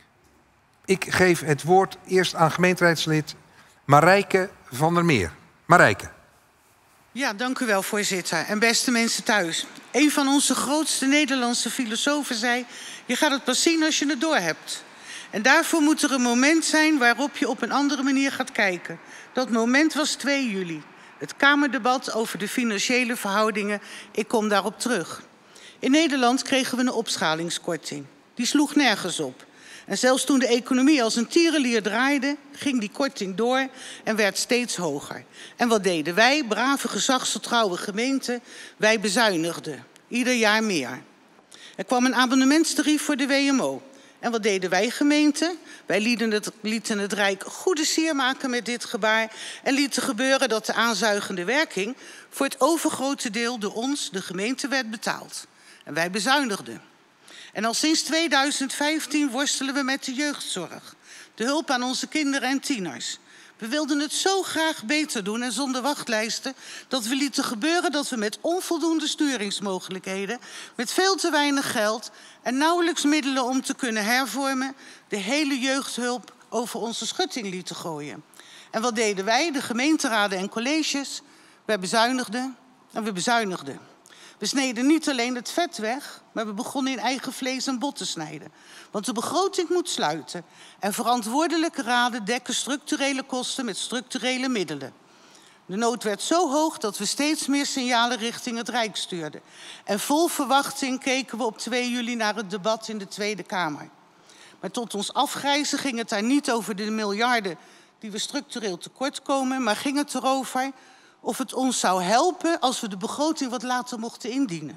Ik geef het woord eerst aan gemeenteraadslid Marijke van der Meer. Marijke. Ja, dank u wel, voorzitter. En beste mensen thuis. Een van onze grootste Nederlandse filosofen zei, je gaat het pas zien als je het doorhebt. En daarvoor moet er een moment zijn waarop je op een andere manier gaat kijken. Dat moment was twee juli. Het Kamerdebat over de financiële verhoudingen. Ik kom daarop terug. In Nederland kregen we een opschalingskorting. Die sloeg nergens op. En zelfs toen de economie als een tierenlier draaide, ging die korting door en werd steeds hoger. En wat deden wij, brave gezagsgetrouwe gemeenten? Wij bezuinigden. Ieder jaar meer. Er kwam een abonnementstarief voor de W M O. En wat deden wij gemeenten? Wij lieten het, lieten het Rijk goede sier maken met dit gebaar en lieten gebeuren dat de aanzuigende werking voor het overgrote deel door ons, de gemeente, werd betaald. En wij bezuinigden. En al sinds tweeduizend vijftien worstelen we met de jeugdzorg. De hulp aan onze kinderen en tieners. We wilden het zo graag beter doen en zonder wachtlijsten, dat we lieten gebeuren dat we met onvoldoende sturingsmogelijkheden, met veel te weinig geld en nauwelijks middelen om te kunnen hervormen, de hele jeugdhulp over onze schutting lieten gooien. En wat deden wij, de gemeenteraden en colleges? Wij bezuinigden en we bezuinigden. We sneden niet alleen het vet weg, maar we begonnen in eigen vlees en bot te snijden. Want de begroting moet sluiten. En verantwoordelijke raden dekken structurele kosten met structurele middelen. De nood werd zo hoog dat we steeds meer signalen richting het Rijk stuurden. En vol verwachting keken we op twee juli naar het debat in de Tweede Kamer. Maar tot ons afgrijzen ging het daar niet over de miljarden die we structureel tekort komen, maar ging het erover of het ons zou helpen als we de begroting wat later mochten indienen.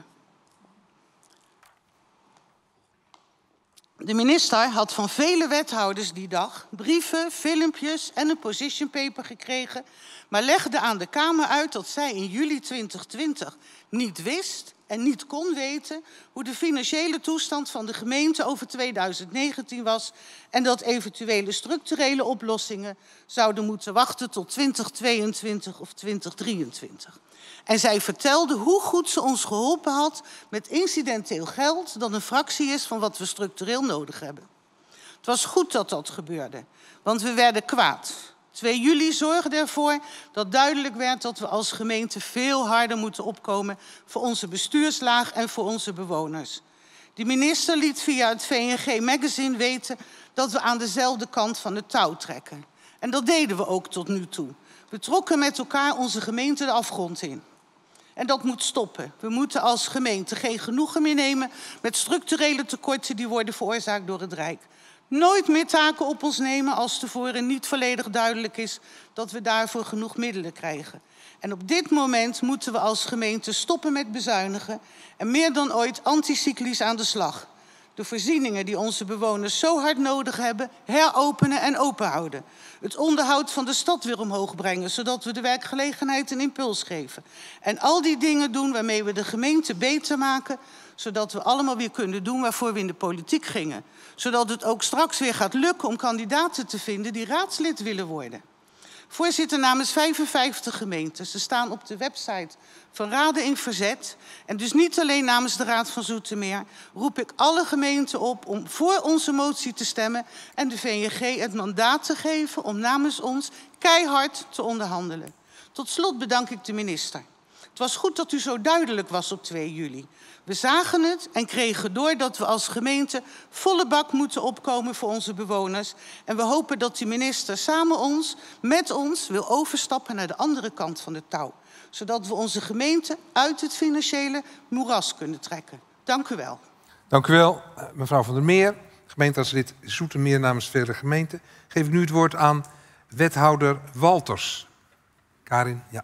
De minister had van vele wethouders die dag brieven, filmpjes en een position paper gekregen, maar legde aan de Kamer uit dat zij in juli twintig twintig niet wist en niet kon weten hoe de financiële toestand van de gemeente over tweeduizend negentien was en dat eventuele structurele oplossingen zouden moeten wachten tot twintig tweeëntwintig of twintig drieëntwintig. En zij vertelde hoe goed ze ons geholpen had met incidenteel geld dat een fractie is van wat we structureel nodig hebben. Het was goed dat dat gebeurde, want we werden kwaad. twee juli zorgde ervoor dat duidelijk werd dat we als gemeente veel harder moeten opkomen voor onze bestuurslaag en voor onze bewoners. De minister liet via het V N G Magazine weten dat we aan dezelfde kant van het touw trekken. En dat deden we ook tot nu toe. We trokken met elkaar onze gemeente de afgrond in. En dat moet stoppen. We moeten als gemeente geen genoegen meer nemen met structurele tekorten die worden veroorzaakt door het Rijk. Nooit meer taken op ons nemen als tevoren niet volledig duidelijk is dat we daarvoor genoeg middelen krijgen. En op dit moment moeten we als gemeente stoppen met bezuinigen en meer dan ooit anticyclisch aan de slag. De voorzieningen die onze bewoners zo hard nodig hebben, heropenen en openhouden. Het onderhoud van de stad weer omhoog brengen, zodat we de werkgelegenheid een impuls geven. En al die dingen doen waarmee we de gemeente beter maken, zodat we allemaal weer kunnen doen waarvoor we in de politiek gingen. Zodat het ook straks weer gaat lukken om kandidaten te vinden die raadslid willen worden. Voorzitter, namens vijfenvijftig gemeenten. Ze staan op de website van Raden in Verzet. En dus niet alleen namens de Raad van Zoetermeer roep ik alle gemeenten op om voor onze motie te stemmen en de V N G het mandaat te geven om namens ons keihard te onderhandelen. Tot slot bedank ik de minister. Het was goed dat u zo duidelijk was op twee juli. We zagen het en kregen door dat we als gemeente volle bak moeten opkomen voor onze bewoners. En we hopen dat de minister samen ons, met ons, wil overstappen naar de andere kant van het touw. Zodat we onze gemeente uit het financiële moeras kunnen trekken. Dank u wel. Dank u wel, mevrouw Van der Meer. Gemeenteraadslid Zoetermeer namens vele gemeenten. Geef ik nu het woord aan wethouder Walters. Karin, ja.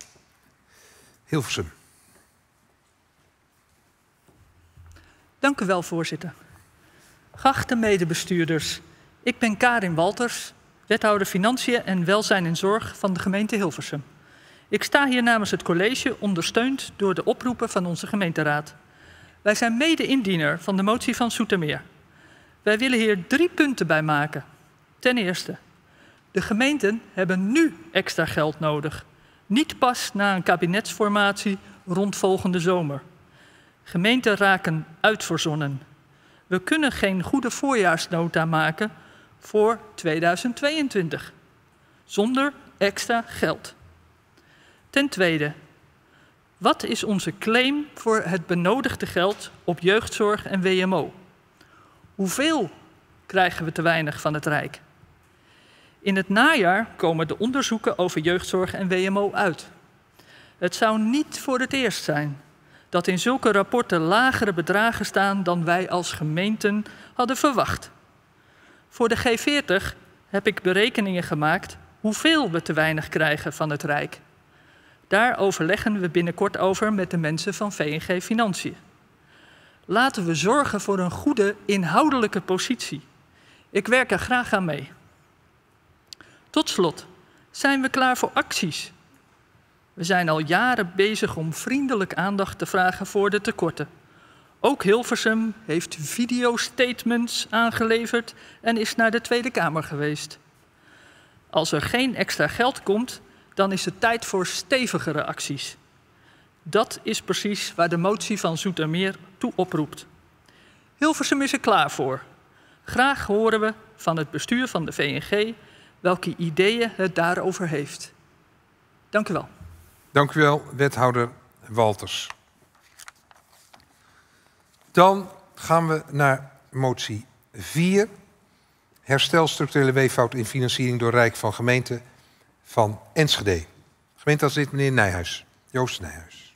Hilversum. Dank u wel, voorzitter. Geachte medebestuurders, ik ben Karin Walters, wethouder Financiën en Welzijn en Zorg van de gemeente Hilversum. Ik sta hier namens het college, ondersteund door de oproepen van onze gemeenteraad. Wij zijn mede-indiener van de motie van Zoetermeer. Wij willen hier drie punten bij maken. Ten eerste, de gemeenten hebben nu extra geld nodig. Niet pas na een kabinetsformatie rond volgende zomer. Gemeenten raken uitverzonnen. We kunnen geen goede voorjaarsnota maken voor tweeduizend tweeëntwintig. Zonder extra geld. Ten tweede, wat is onze claim voor het benodigde geld op jeugdzorg en W M O? Hoeveel krijgen we te weinig van het Rijk? In het najaar komen de onderzoeken over jeugdzorg en W M O uit. Het zou niet voor het eerst zijn dat in zulke rapporten lagere bedragen staan dan wij als gemeenten hadden verwacht. Voor de G veertig heb ik berekeningen gemaakt hoeveel we te weinig krijgen van het Rijk. Daar overleggen we binnenkort over met de mensen van V N G Financiën. Laten we zorgen voor een goede inhoudelijke positie. Ik werk er graag aan mee. Tot slot, zijn we klaar voor acties? We zijn al jaren bezig om vriendelijk aandacht te vragen voor de tekorten. Ook Hilversum heeft videostatements aangeleverd en is naar de Tweede Kamer geweest. Als er geen extra geld komt, dan is het tijd voor stevigere acties. Dat is precies waar de motie van Zoetermeer toe oproept. Hilversum is er klaar voor. Graag horen we van het bestuur van de V N G welke ideeën het daarover heeft. Dank u wel. Dank u wel, wethouder Walters. Dan gaan we naar motie vier. Herstel structurele weeffout in financiering door Rijk van gemeente van Enschede. Gemeenteraadslid meneer Nijhuis. Joost Nijhuis.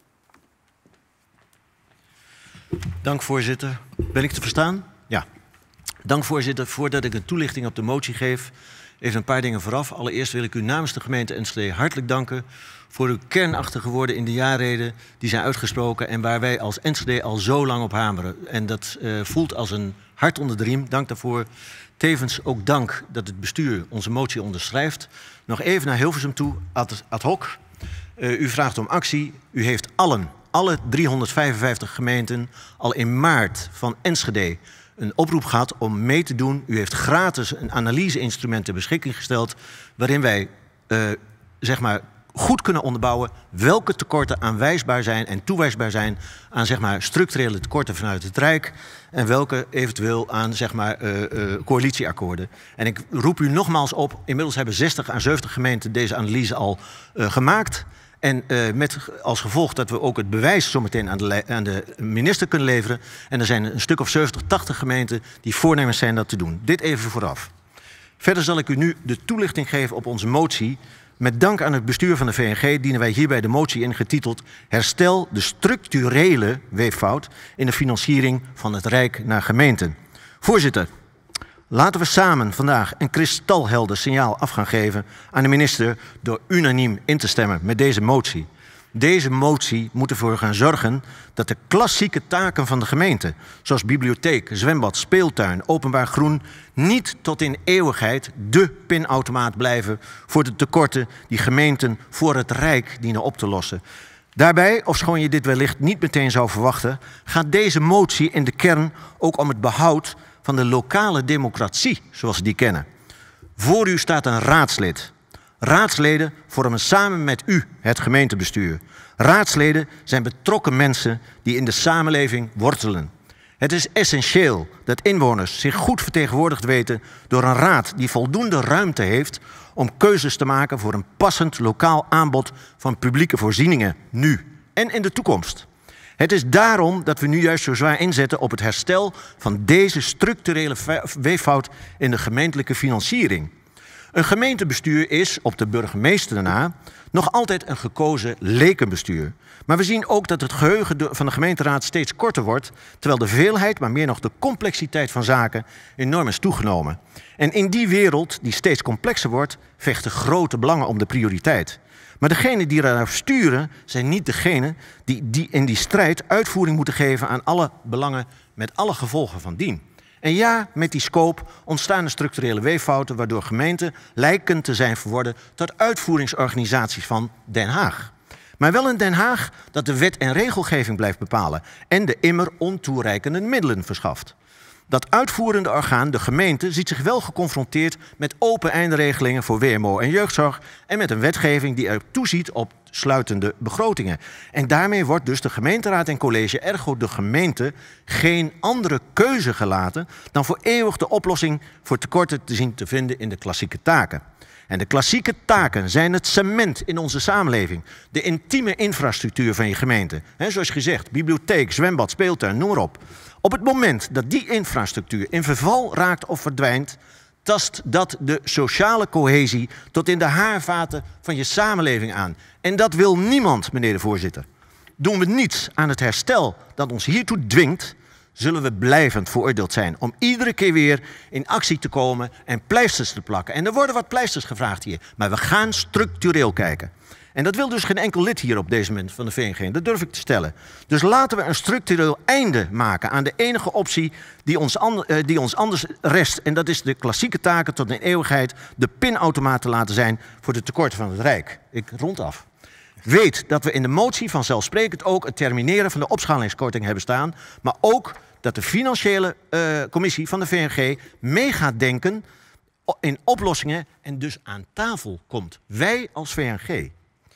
Dank voorzitter. Ben ik te verstaan? Ja. Dank voorzitter. Voordat ik een toelichting op de motie geef, even een paar dingen vooraf. Allereerst wil ik u namens de gemeente Enschede hartelijk danken voor uw kernachtige woorden in de jaarreden die zijn uitgesproken en waar wij als Enschede al zo lang op hameren. En dat uh, voelt als een hart onder de riem. Dank daarvoor. Tevens ook dank dat het bestuur onze motie onderschrijft. Nog even naar Hilversum toe, ad, ad hoc. Uh, u vraagt om actie. U heeft allen, alle driehonderdvijfenvijftig gemeenten, al in maart van Enschede een oproep gehad om mee te doen. U heeft gratis een analyseinstrument ter beschikking gesteld, waarin wij uh, zeg maar goed kunnen onderbouwen welke tekorten aanwijsbaar zijn en toewijsbaar zijn aan zeg maar structurele tekorten vanuit het Rijk en welke eventueel aan zeg maar uh, uh, coalitieakkoorden. En ik roep u nogmaals op, inmiddels hebben zestig à zeventig gemeenten deze analyse al uh, gemaakt. En uh, met als gevolg dat we ook het bewijs zometeen aan de, aan de minister kunnen leveren. En er zijn een stuk of zeventig, tachtig gemeenten die voornemens zijn dat te doen. Dit even vooraf. Verder zal ik u nu de toelichting geven op onze motie. Met dank aan het bestuur van de V N G dienen wij hierbij de motie in getiteld Herstel de structurele weeffout in de financiering van het Rijk naar gemeenten. Voorzitter, laten we samen vandaag een kristalhelder signaal af gaan geven aan de minister door unaniem in te stemmen met deze motie. Deze motie moet ervoor gaan zorgen dat de klassieke taken van de gemeente, zoals bibliotheek, zwembad, speeltuin, openbaar groen, niet tot in eeuwigheid de pinautomaat blijven voor de tekorten die gemeenten voor het Rijk dienen op te lossen. Daarbij, ofschoon je dit wellicht niet meteen zou verwachten, gaat deze motie in de kern ook om het behoud van de lokale democratie, zoals we die kennen. Voor u staat een raadslid. Raadsleden vormen samen met u het gemeentebestuur. Raadsleden zijn betrokken mensen die in de samenleving wortelen. Het is essentieel dat inwoners zich goed vertegenwoordigd weten door een raad die voldoende ruimte heeft om keuzes te maken voor een passend lokaal aanbod van publieke voorzieningen, nu en in de toekomst. Het is daarom dat we nu juist zo zwaar inzetten op het herstel van deze structurele weeffout in de gemeentelijke financiering. Een gemeentebestuur is, op de burgemeester na, nog altijd een gekozen lekenbestuur. Maar we zien ook dat het geheugen van de gemeenteraad steeds korter wordt, terwijl de veelheid, maar meer nog de complexiteit van zaken enorm is toegenomen. En in die wereld, die steeds complexer wordt, vechten grote belangen om de prioriteit. Maar degenen die ernaar sturen, zijn niet degenen die, die in die strijd uitvoering moeten geven aan alle belangen met alle gevolgen van dien. En ja, met die scope ontstaan er structurele weeffouten waardoor gemeenten lijken te zijn verworden tot uitvoeringsorganisaties van Den Haag. Maar wel een Den Haag dat de wet en regelgeving blijft bepalen en de immer ontoereikende middelen verschaft. Dat uitvoerende orgaan, de gemeente, ziet zich wel geconfronteerd met open eindregelingen voor W M O en jeugdzorg en met een wetgeving die erop toeziet op sluitende begrotingen. En daarmee wordt dus de gemeenteraad en college, ergo de gemeente, geen andere keuze gelaten dan voor eeuwig de oplossing voor tekorten te zien te vinden in de klassieke taken. En de klassieke taken zijn het cement in onze samenleving. De intieme infrastructuur van je gemeente. He, zoals gezegd, bibliotheek, zwembad, speeltuin, noem maar op. Op het moment dat die infrastructuur in verval raakt of verdwijnt, tast dat de sociale cohesie tot in de haarvaten van je samenleving aan. En dat wil niemand, meneer de voorzitter. Doen we niets aan het herstel dat ons hiertoe dwingt, zullen we blijvend veroordeeld zijn om iedere keer weer in actie te komen en pleisters te plakken. En er worden wat pleisters gevraagd hier, maar we gaan structureel kijken. En dat wil dus geen enkel lid hier op deze moment van de V N G. Dat durf ik te stellen. Dus laten we een structureel einde maken aan de enige optie die ons, and, uh, die ons anders rest. En dat is de klassieke taken tot in eeuwigheid de pinautomaat te laten zijn voor de tekorten van het Rijk. Ik rond af. Weet dat we in de motie vanzelfsprekend ook het termineren van de opschalingskorting hebben staan. Maar ook dat de financiële uh, commissie van de V N G mee gaat denken in oplossingen en dus aan tafel komt. Wij als V N G.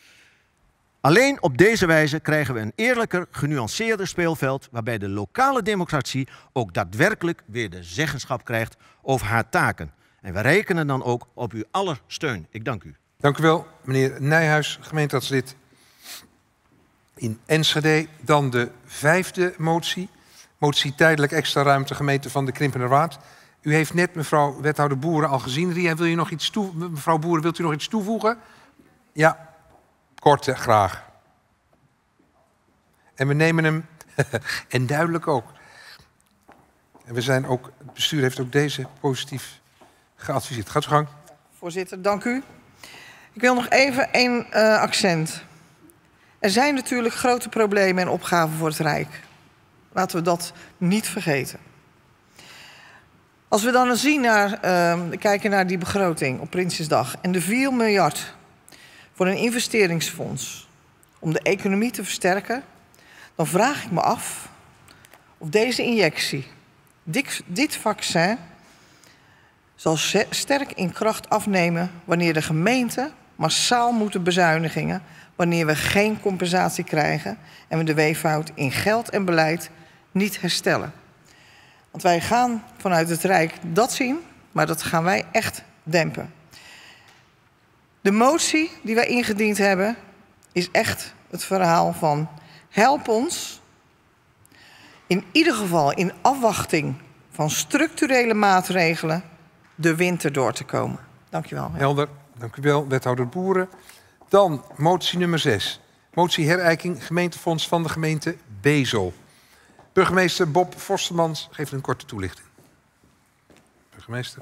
Alleen op deze wijze krijgen we een eerlijker, genuanceerder speelveld waarbij de lokale democratie ook daadwerkelijk weer de zeggenschap krijgt over haar taken. En we rekenen dan ook op uw aller steun. Ik dank u. Dank u wel, meneer Nijhuis, gemeenteraadslid in Enschede. Dan de vijfde motie. Motie tijdelijk extra ruimte gemeente van de Krimpenerwaard. U heeft net mevrouw wethouder Boeren al gezien. Ria, wil je nog iets toe... Mevrouw Boeren, wilt u nog iets toevoegen? Ja, kort hè, graag. En we nemen hem, en duidelijk ook. En we zijn ook, het bestuur heeft ook deze positief geadviseerd. Gaat uw gang. Voorzitter, dank u. Ik wil nog even één uh, accent. Er zijn natuurlijk grote problemen en opgaven voor het Rijk. Laten we dat niet vergeten. Als we dan zien naar, uh, kijken naar die begroting op Prinsjesdag en de vier miljard voor een investeringsfonds om de economie te versterken, dan vraag ik me af of deze injectie, dit, dit vaccin, zal sterk in kracht afnemen wanneer de gemeenten massaal moeten bezuinigingen, wanneer we geen compensatie krijgen en we de weeffout in geld en beleid niet herstellen. Want wij gaan vanuit het Rijk dat zien, maar dat gaan wij echt dempen. De motie die wij ingediend hebben is echt het verhaal van help ons in ieder geval in afwachting van structurele maatregelen de winter door te komen. Dank je wel. Helder, dank u wel, wethouder Boeren. Dan motie nummer zes. Motie herijking gemeentefonds van de gemeente Bezel. Burgemeester Bob Forstermans geeft een korte toelichting. Burgemeester.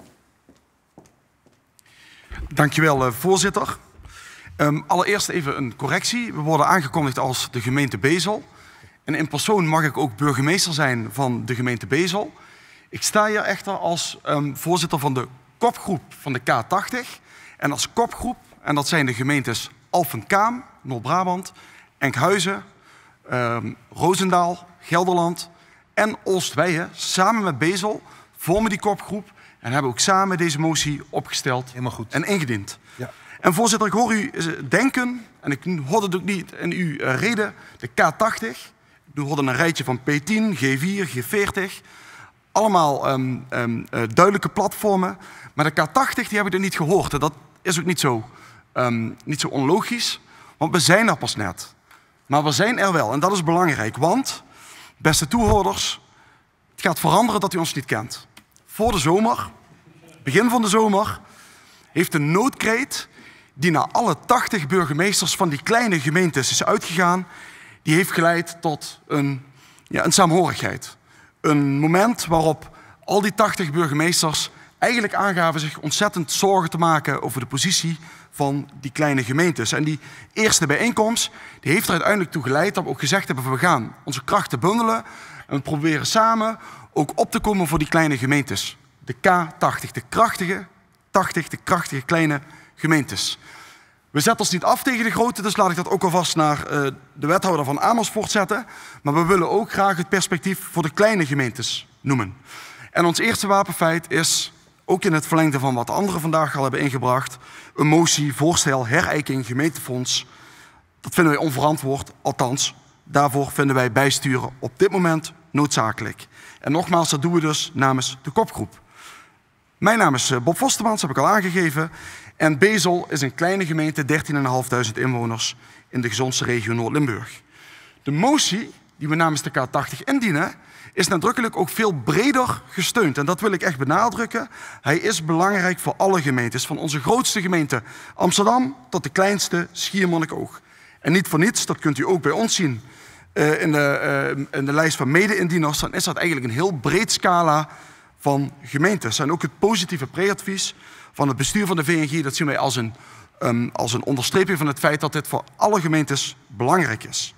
Dankjewel, voorzitter. Um, allereerst even een correctie. We worden aangekondigd als de gemeente Bezel. En in persoon mag ik ook burgemeester zijn van de gemeente Bezel. Ik sta hier echter als um, voorzitter van de kopgroep van de K tachtig. En als kopgroep, en dat zijn de gemeentes Alphen-Kaam, Noord-Brabant, Enkhuizen, um, Roosendaal, Gelderland en Oostweijen, samen met Bezel, vormen die kopgroep en hebben ook samen deze motie opgesteld. Helemaal goed. En ingediend. Ja. En voorzitter, ik hoor u denken, en ik hoorde het ook niet in uw uh, reden, de K tachtig. U hoorde een rijtje van P tien, G vier, G veertig. Allemaal um, um, uh, duidelijke platformen. Maar de K tachtig die heb ik er niet gehoord. En dat is ook niet zo, um, niet zo onlogisch. Want we zijn er pas net. Maar we zijn er wel. En dat is belangrijk. Want, beste toehoorders, het gaat veranderen dat u ons niet kent. Voor de zomer, begin van de zomer, heeft een noodkreet die naar alle tachtig burgemeesters van die kleine gemeentes is uitgegaan, die heeft geleid tot een, ja, een saamhorigheid. Een moment waarop al die tachtig burgemeesters eigenlijk aangaven zich ontzettend zorgen te maken over de positie van die kleine gemeentes. En die eerste bijeenkomst die heeft er uiteindelijk toe geleid dat we ook gezegd hebben, we gaan onze krachten bundelen en we proberen samen ook op te komen voor die kleine gemeentes. De K tachtig, de krachtige tachtig, de krachtige kleine gemeentes. We zetten ons niet af tegen de grote, dus laat ik dat ook alvast naar uh, de wethouder van Amersfoort zetten. Maar we willen ook graag het perspectief voor de kleine gemeentes noemen. En ons eerste wapenfeit is, ook in het verlengde van wat anderen vandaag al hebben ingebracht, een motie, voorstel, herijking, gemeentefonds. Dat vinden wij onverantwoord, althans, daarvoor vinden wij bijsturen op dit moment noodzakelijk. En nogmaals, dat doen we dus namens de kopgroep. Mijn naam is Bob Forstermans, heb ik al aangegeven. En Bezel is een kleine gemeente, dertienduizend vijfhonderd inwoners in de gezondste regio Noord-Limburg. De motie die we namens de K tachtig indienen, is nadrukkelijk ook veel breder gesteund. En dat wil ik echt benadrukken. Hij is belangrijk voor alle gemeentes, van onze grootste gemeente Amsterdam tot de kleinste Schiermonnikoog. En niet voor niets, dat kunt u ook bij ons zien uh, in, de, uh, in de lijst van mede-indieners, dan is dat eigenlijk een heel breed scala van gemeentes. En ook het positieve pre-advies van het bestuur van de V N G, dat zien wij als een, um, als een onderstreping van het feit dat dit voor alle gemeentes belangrijk is.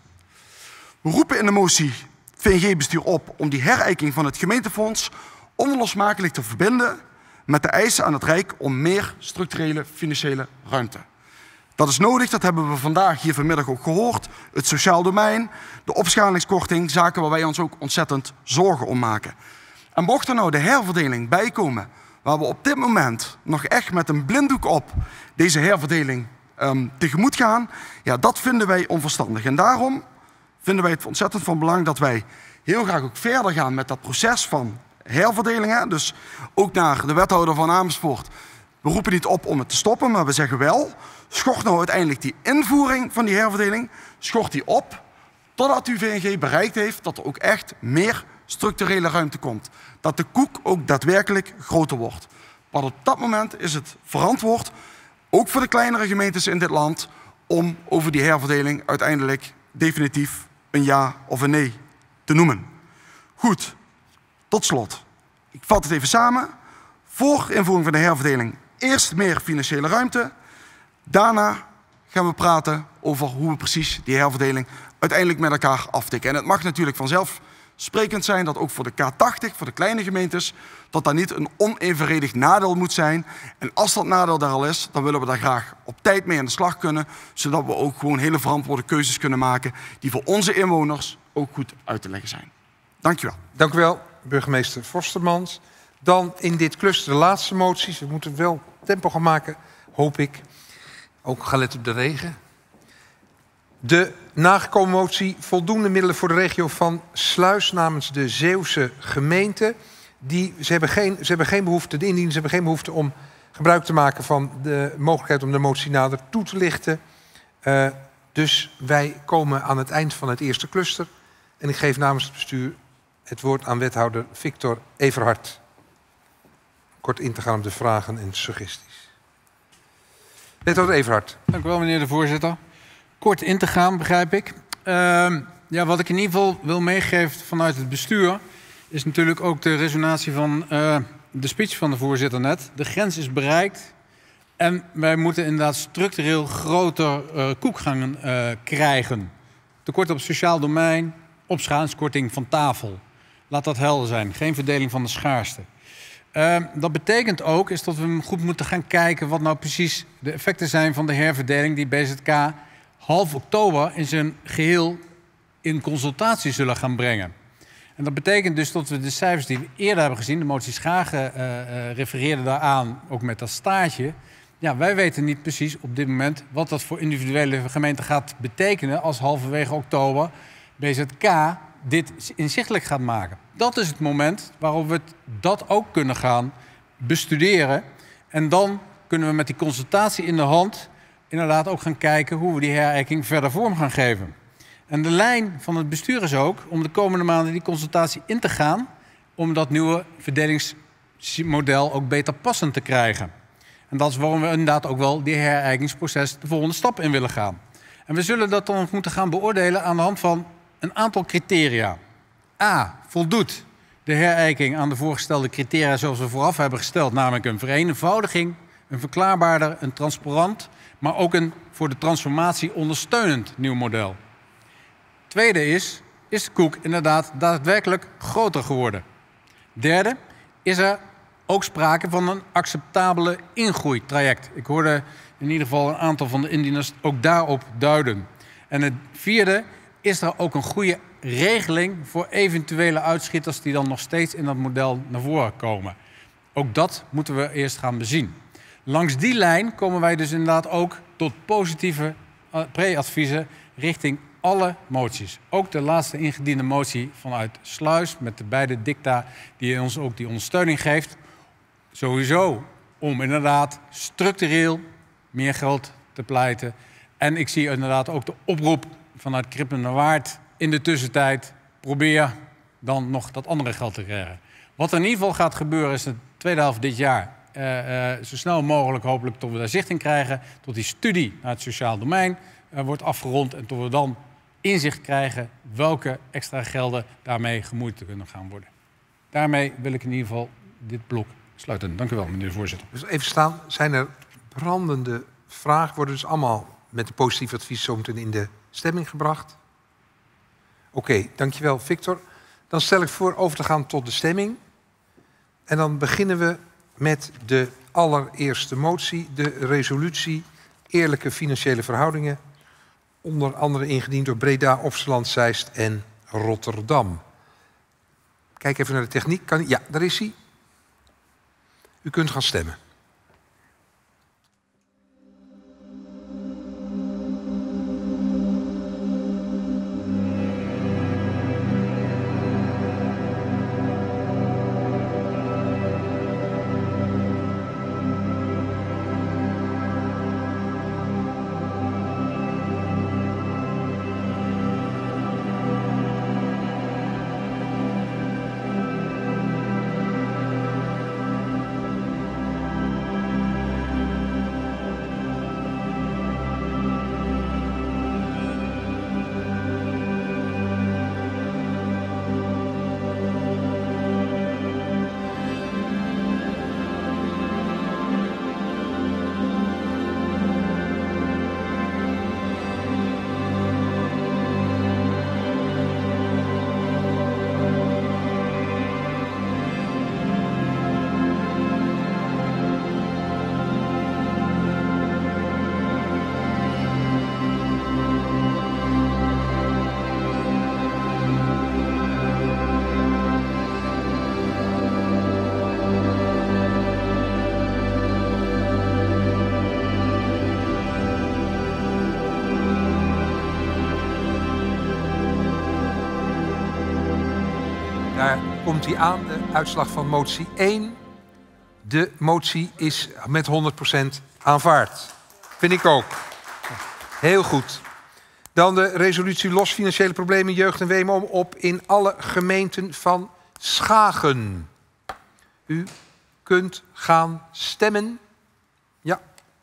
We roepen in de motie het V N G-bestuur op om die herijking van het gemeentefonds onlosmakelijk te verbinden met de eisen aan het Rijk om meer structurele financiële ruimte. Dat is nodig, dat hebben we vandaag hier vanmiddag ook gehoord. Het sociaal domein, de opschalingskorting, zaken waar wij ons ook ontzettend zorgen om maken. En mocht er nou de herverdeling bijkomen, waar we op dit moment nog echt met een blinddoek op deze herverdeling um, tegemoet gaan, ja, dat vinden wij onverstandig. En daarom vinden wij het ontzettend van belang dat wij heel graag ook verder gaan met dat proces van herverdelingen. Dus ook naar de wethouder van Amersfoort. We roepen niet op om het te stoppen, maar we zeggen wel, schort nou uiteindelijk die invoering van die herverdeling, schort die op, totdat uw V N G bereikt heeft dat er ook echt meer structurele ruimte komt. Dat de koek ook daadwerkelijk groter wordt. Maar op dat moment is het verantwoord, ook voor de kleinere gemeentes in dit land, om over die herverdeling uiteindelijk definitief een ja of een nee te noemen. Goed, tot slot. Ik vat het even samen. Voor invoering van de herverdeling eerst meer financiële ruimte. Daarna gaan we praten over hoe we precies die herverdeling uiteindelijk met elkaar aftikken. En het mag natuurlijk vanzelfsprekend zijn dat ook voor de K tachtig, voor de kleine gemeentes, dat daar niet een onevenredig nadeel moet zijn. En als dat nadeel daar al is, dan willen we daar graag op tijd mee aan de slag kunnen, zodat we ook gewoon hele verantwoorde keuzes kunnen maken die voor onze inwoners ook goed uit te leggen zijn. Dank je wel. Dank u wel, burgemeester Forstermans. Dan in dit cluster de laatste moties. We moeten wel tempo gaan maken, hoop ik. Ook gelet op de regen. De nagekomen motie voldoende middelen voor de regio van Sluis namens de Zeeuwse gemeente. Die, ze, hebben geen, ze hebben geen behoefte, de indieners hebben geen behoefte om gebruik te maken van de mogelijkheid om de motie nader toe te lichten. Uh, dus wij komen aan het eind van het eerste cluster. En ik geef namens het bestuur het woord aan wethouder Victor Everhart. Kort in te gaan op de vragen en suggesties. Wethouder Everhart. Dank u wel, meneer de voorzitter. Kort in te gaan, begrijp ik. Uh, ja, wat ik in ieder geval wil meegeven vanuit het bestuur is natuurlijk ook de resonatie van uh, de speech van de voorzitter net. De grens is bereikt en wij moeten inderdaad structureel groter uh, koek gaan uh, krijgen. Tekort op sociaal domein, opschalingskorting van tafel. Laat dat helder zijn, geen verdeling van de schaarste. Uh, dat betekent ook is dat we goed moeten gaan kijken wat nou precies de effecten zijn van de herverdeling die B Z K half oktober in zijn geheel in consultatie zullen gaan brengen. En dat betekent dus dat we de cijfers die we eerder hebben gezien, de motie Schagen uh, uh, refereerde daaraan, ook met dat staartje. Ja, wij weten niet precies op dit moment wat dat voor individuele gemeenten gaat betekenen als halverwege oktober B Z K dit inzichtelijk gaat maken. Dat is het moment waarop we dat ook kunnen gaan bestuderen. En dan kunnen we met die consultatie in de hand inderdaad ook gaan kijken hoe we die herijking verder vorm gaan geven. En de lijn van het bestuur is ook om de komende maanden die consultatie in te gaan, om dat nieuwe verdelingsmodel ook beter passend te krijgen. En dat is waarom we inderdaad ook wel die herijkingsproces de volgende stap in willen gaan. En we zullen dat dan moeten gaan beoordelen aan de hand van een aantal criteria. A. Voldoet de herijking aan de voorgestelde criteria zoals we vooraf hebben gesteld, namelijk een vereenvoudiging, een verklaarbaarder, een transparant, maar ook een voor de transformatie ondersteunend nieuw model. Tweede is, is de koek inderdaad daadwerkelijk groter geworden? Derde, is er ook sprake van een acceptabele ingroeitraject? Ik hoorde in ieder geval een aantal van de indieners ook daarop duiden. En het vierde, is er ook een goede regeling voor eventuele uitschieters die dan nog steeds in dat model naar voren komen? Ook dat moeten we eerst gaan bezien. Langs die lijn komen wij dus inderdaad ook tot positieve pre-adviezen richting alle moties. Ook de laatste ingediende motie vanuit Sluis met de beide dicta die ons ook die ondersteuning geeft. Sowieso om inderdaad structureel meer geld te pleiten. En ik zie inderdaad ook de oproep vanuit Krippenderwaard in de tussentijd probeer dan nog dat andere geld te krijgen. Wat er in ieder geval gaat gebeuren is de tweede helft dit jaar uh, uh, zo snel mogelijk hopelijk tot we daar zicht in krijgen, tot die studie naar het sociaal domein uh, wordt afgerond en tot we dan inzicht krijgen welke extra gelden daarmee gemoeid te kunnen gaan worden. Daarmee wil ik in ieder geval dit blok sluiten. Dank u wel, meneer de voorzitter. Dus even staan, zijn er brandende vragen? Worden dus allemaal met een positief advies zometeen in de stemming gebracht? Oké, okay, dankjewel Victor. Dan stel ik voor over te gaan tot de stemming. En dan beginnen we met de allereerste motie, de resolutie eerlijke financiële verhoudingen. Onder andere ingediend door Breda, Opsland, Zeist en Rotterdam. Kijk even naar de techniek. Kan... Ja, daar is hij. U kunt gaan stemmen. komt die aan, de uitslag van motie één. De motie is met honderd procent aanvaard. Vind ik ook. Heel goed. Dan de resolutie los financiële problemen, jeugd en weemoom op in alle gemeenten van Schagen. U kunt gaan stemmen. Ja.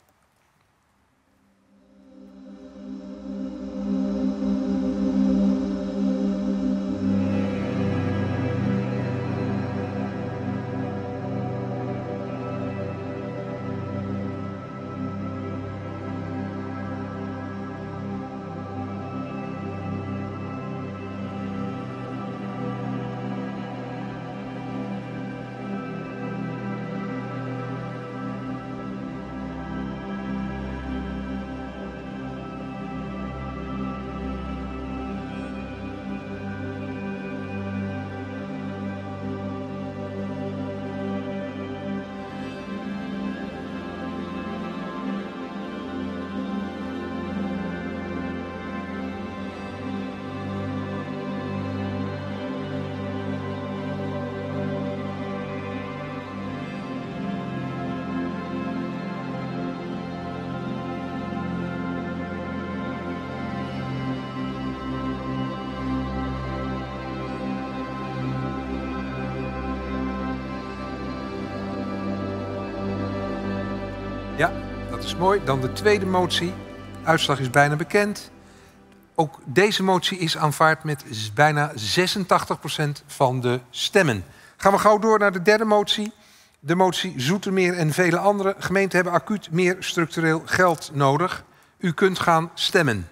Ja, dat is mooi. Dan de tweede motie. Uitslag is bijna bekend. Ook deze motie is aanvaard met bijna zesentachtig procent van de stemmen. Gaan we gauw door naar de derde motie. De motie Zoetermeer en vele andere gemeenten hebben acuut meer structureel geld nodig. U kunt gaan stemmen.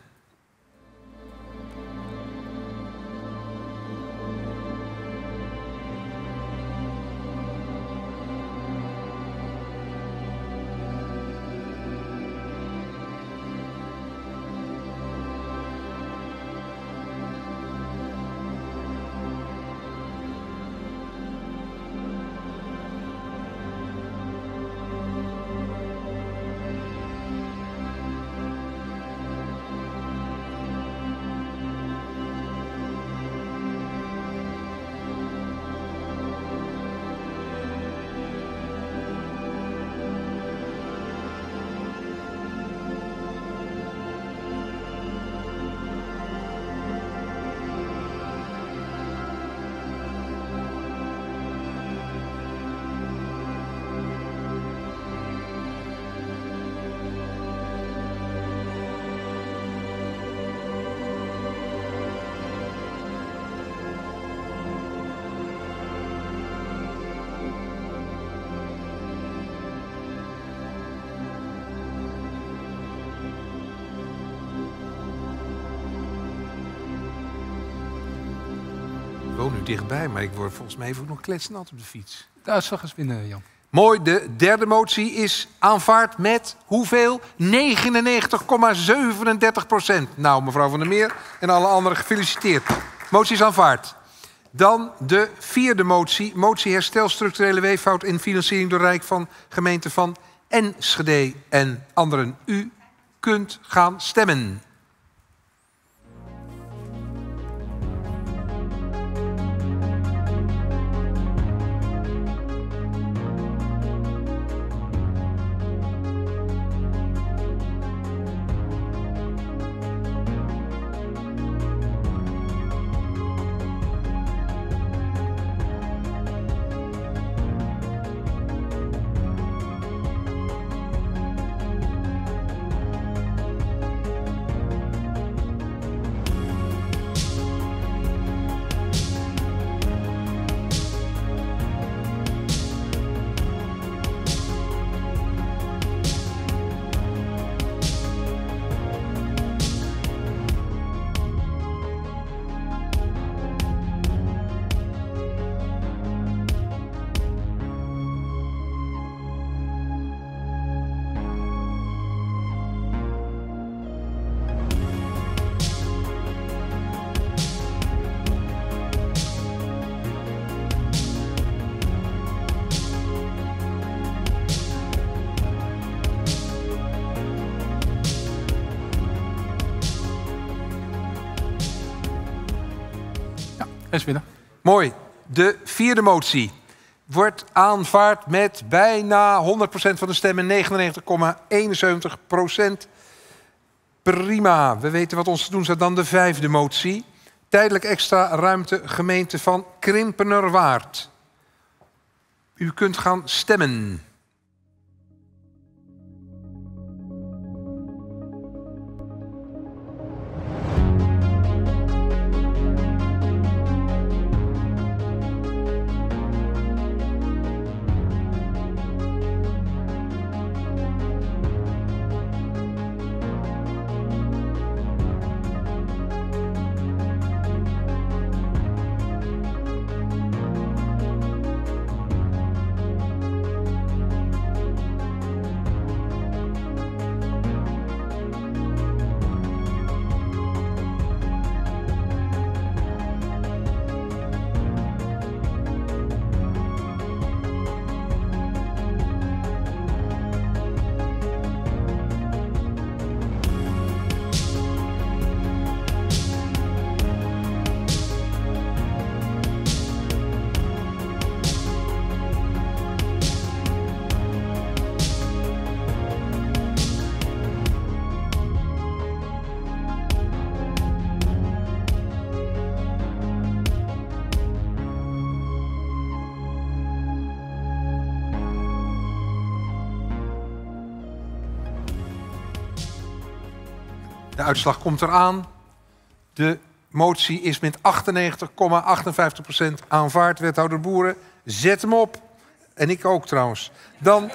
Ik woon nu dichtbij, maar ik word volgens mij even ook nog kletsnat op de fiets. De uitslag is binnen, Jan. Mooi, de derde motie is aanvaard met hoeveel? negenennegentig komma zevenendertig procent. Nou, mevrouw Van der Meer en alle anderen gefeliciteerd. Motie is aanvaard. Dan de vierde motie. Motie herstel structurele weeffout in financiering door Rijk van gemeente van Enschede en anderen. U kunt gaan stemmen. Is binnen. Mooi. De vierde motie wordt aanvaard met bijna honderd procent van de stemmen, negenennegentig komma eenenzeventig procent. Prima, we weten wat ons te doen staat. Dan de vijfde motie. Tijdelijk extra ruimte gemeente van Krimpenerwaard. U kunt gaan stemmen. De uitslag komt eraan. De motie is met achtennegentig komma achtenvijftig procent aanvaard. Wethouder Boeren, zet hem op. En ik ook trouwens. Dan...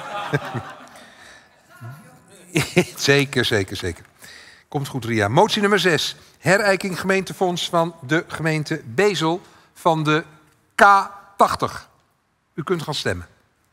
zeker, zeker, zeker. Komt goed, Ria. Motie nummer zes. Herijking gemeentefonds van de gemeente Bezel van de K tachtig. U kunt gaan stemmen.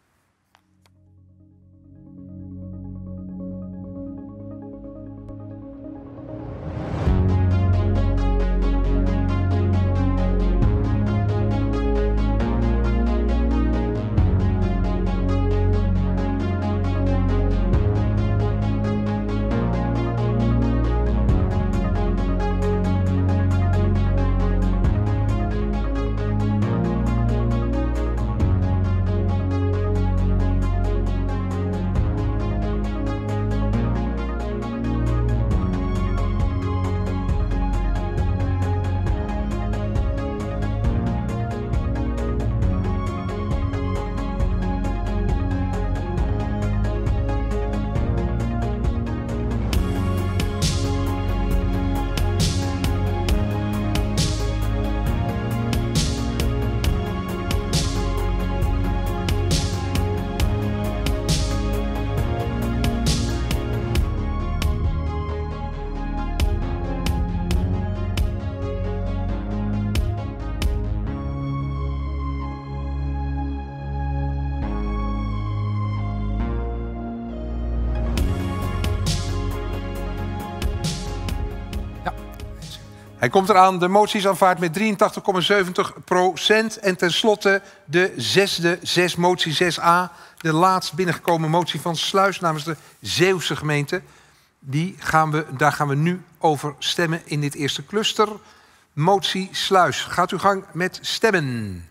Hij komt eraan, de motie is aanvaard met drieëntachtig komma zeventig procent. En tenslotte de zesde, zes, motie zes a. De laatst binnengekomen motie van Sluis namens de Zeeuwse gemeente. Die gaan we, daar gaan we nu over stemmen in dit eerste cluster. Motie Sluis. Gaat uw gang met stemmen.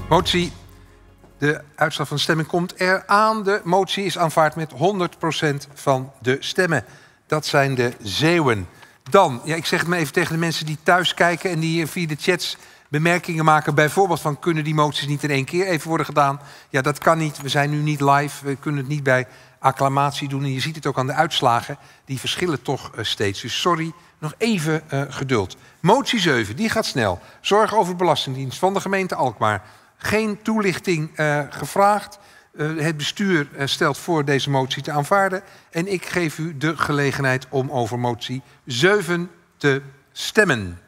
Motie. De uitslag van de stemming komt eraan. De motie is aanvaard met honderd procent van de stemmen. Dat zijn de Zeeuwen. Dan, ja, ik zeg het maar even tegen de mensen die thuis kijken en die via de chats bemerkingen maken. Bijvoorbeeld van, kunnen die moties niet in één keer even worden gedaan? Ja, dat kan niet. We zijn nu niet live. We kunnen het niet bij acclamatie doen. En je ziet het ook aan de uitslagen. Die verschillen toch uh, steeds. Dus sorry, nog even uh, geduld. Motie zeven, die gaat snel. Zorg over Belastingdienst van de gemeente Alkmaar. Geen toelichting uh, gevraagd. Uh, het bestuur uh, stelt voor deze motie te aanvaarden. En ik geef u de gelegenheid om over motie zeven te stemmen.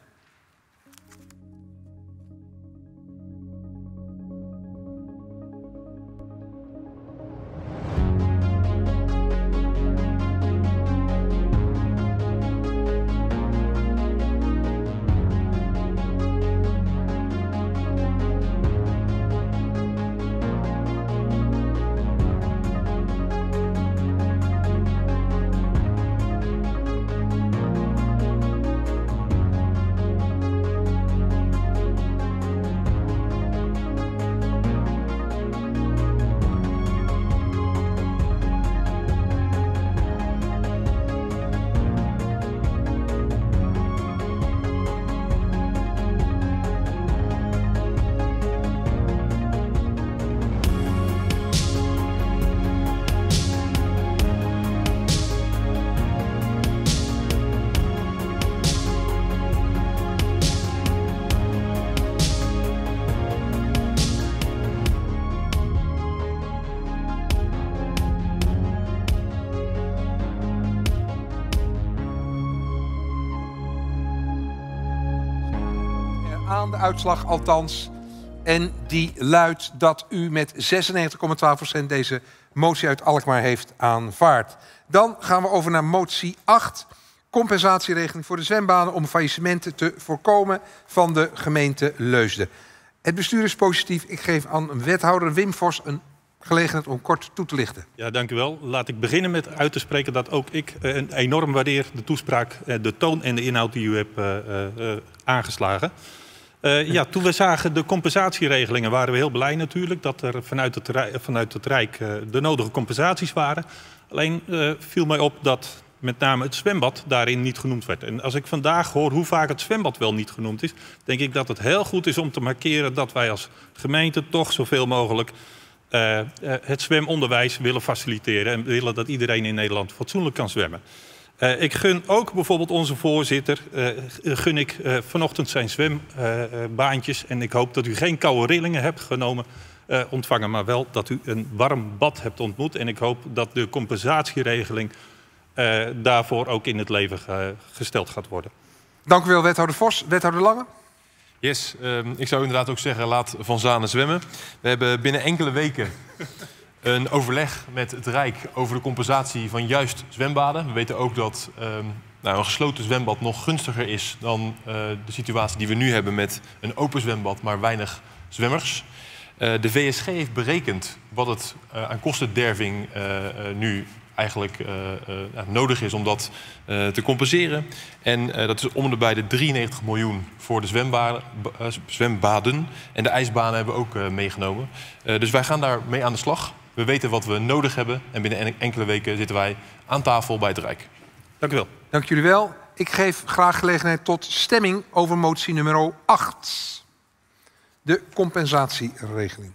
Aan de uitslag althans. En die luidt dat u met zesennegentig komma twaalf procent deze motie uit Alkmaar heeft aanvaard. Dan gaan we over naar motie acht. Compensatieregeling voor de zwembaden om faillissementen te voorkomen van de gemeente Leusden. Het bestuur is positief. Ik geef aan wethouder Wim Vos een gelegenheid om kort toe te lichten. Ja, dank u wel. Laat ik beginnen met uit te spreken dat ook ik uh, enorm waardeer de toespraak, uh, de toon en de inhoud die u hebt uh, uh, aangeslagen. Uh, ja, toen we zagen de compensatieregelingen waren we heel blij natuurlijk dat er vanuit het, vanuit het Rijk uh, de nodige compensaties waren. Alleen uh, viel mij op dat met name het zwembad daarin niet genoemd werd. En als ik vandaag hoor hoe vaak het zwembad wel niet genoemd is, denk ik dat het heel goed is om te markeren dat wij als gemeente toch zoveel mogelijk uh, uh, het zwemonderwijs willen faciliteren en willen dat iedereen in Nederland fatsoenlijk kan zwemmen. Uh, ik gun ook bijvoorbeeld onze voorzitter, uh, gun ik uh, vanochtend zijn zwembaantjes. Uh, en ik hoop dat u geen koude rillingen hebt genomen, uh, ontvangen, maar wel dat u een warm bad hebt ontmoet. En ik hoop dat de compensatieregeling uh, daarvoor ook in het leven ge gesteld gaat worden. Dank u wel, wethouder Vos. Wethouder Lange. Yes, uh, ik zou inderdaad ook zeggen, laat Van Zanen zwemmen. We hebben binnen enkele weken een overleg met het Rijk over de compensatie van juist zwembaden. We weten ook dat um, nou, een gesloten zwembad nog gunstiger is dan uh, de situatie die we nu hebben met een open zwembad, maar weinig zwemmers. Uh, de V S G heeft berekend wat het uh, aan kostenderving uh, uh, nu eigenlijk uh, uh, nodig is om dat uh, te compenseren. En uh, dat is om de bij de drieënnegentig miljoen voor de zwembaden, uh, zwembaden. En de ijsbanen hebben we ook uh, meegenomen. Uh, dus wij gaan daar mee aan de slag. We weten wat we nodig hebben en binnen enkele weken zitten wij aan tafel bij het Rijk. Dank u wel. Dank jullie wel. Ik geef graag gelegenheid tot stemming over motie nummer acht. De compensatieregeling.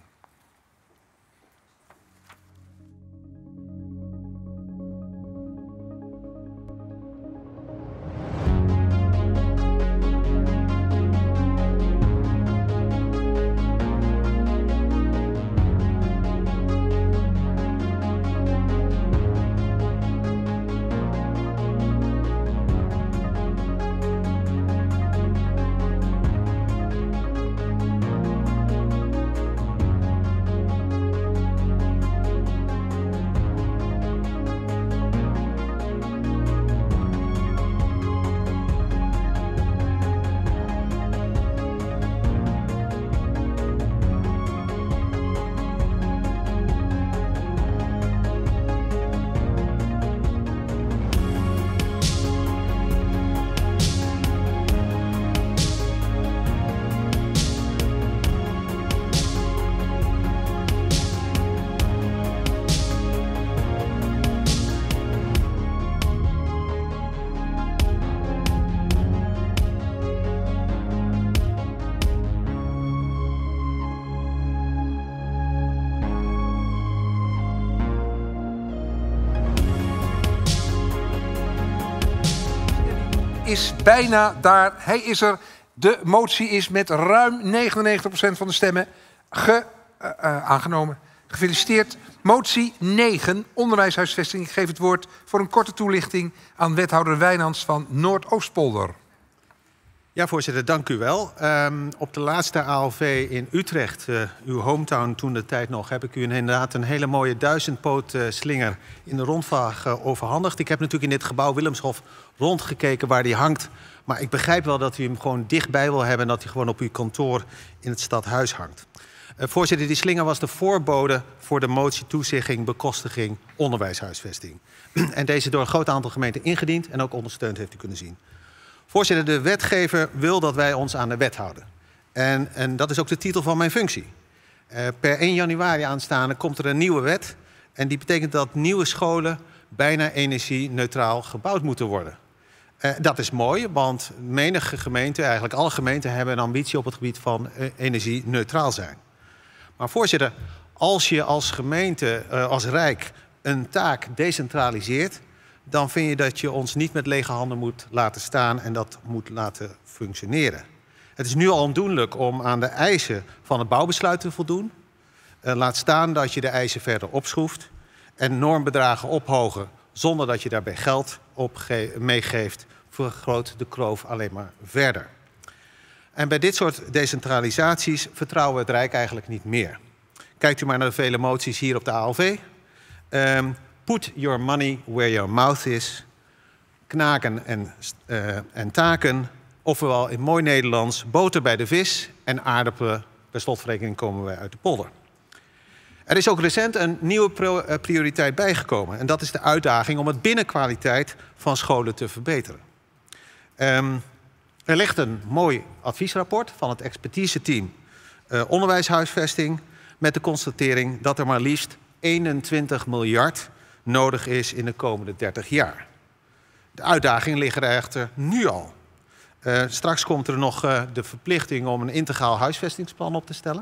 is bijna daar. Hij is er. De motie is met ruim negenennegentig procent van de stemmen ge, uh, uh, aangenomen. Gefeliciteerd. Motie negen, onderwijshuisvesting. Ik geef het woord voor een korte toelichting aan wethouder Wijnands van Noordoostpolder. Ja, voorzitter, dank u wel. Um, op de laatste A L V in Utrecht, uh, uw hometown toen de tijd nog, heb ik u inderdaad een hele mooie duizendpoot uh, slinger in de rondvraag uh, overhandigd. Ik heb natuurlijk in dit gebouw Willemshof rondgekeken waar die hangt. Maar ik begrijp wel dat u hem gewoon dichtbij wil hebben en dat hij gewoon op uw kantoor in het stadhuis hangt. Uh, voorzitter, die slinger was de voorbode voor de motie toezegging, bekostiging, onderwijshuisvesting. En deze door een groot aantal gemeenten ingediend en ook ondersteund heeft u kunnen zien. Voorzitter, de wetgever wil dat wij ons aan de wet houden. En, en dat is ook de titel van mijn functie. Uh, per één januari aanstaande komt er een nieuwe wet. En die betekent dat nieuwe scholen bijna energie-neutraal gebouwd moeten worden. Uh, dat is mooi, want menige gemeenten, eigenlijk alle gemeenten, hebben een ambitie op het gebied van uh, energie-neutraal zijn. Maar voorzitter, als je als gemeente, uh, als Rijk, een taak decentraliseert, dan vind je dat je ons niet met lege handen moet laten staan en dat moet laten functioneren. Het is nu al ondoenlijk om aan de eisen van het bouwbesluit te voldoen. Uh, laat staan dat je de eisen verder opschroeft en normbedragen ophogen zonder dat je daarbij geld op meegeeft, vergroot de kloof alleen maar verder. En bij dit soort decentralisaties vertrouwen we het Rijk eigenlijk niet meer. Kijkt u maar naar de vele moties hier op de A L V. Um, Put your money where your mouth is. Knaken en, uh, en taken. Ofwel in mooi Nederlands boter bij de vis en aardappelen. Per slotverrekening komen wij uit de polder. Er is ook recent een nieuwe prioriteit bijgekomen. En dat is de uitdaging om het binnenkwaliteit van scholen te verbeteren. Um, er ligt een mooi adviesrapport van het expertiseteam uh, onderwijshuisvesting. Met de constatering dat er maar liefst eenentwintig miljard nodig is in de komende dertig jaar. De uitdagingen liggen er echter nu al. Uh, straks komt er nog uh, de verplichting om een integraal huisvestingsplan op te stellen.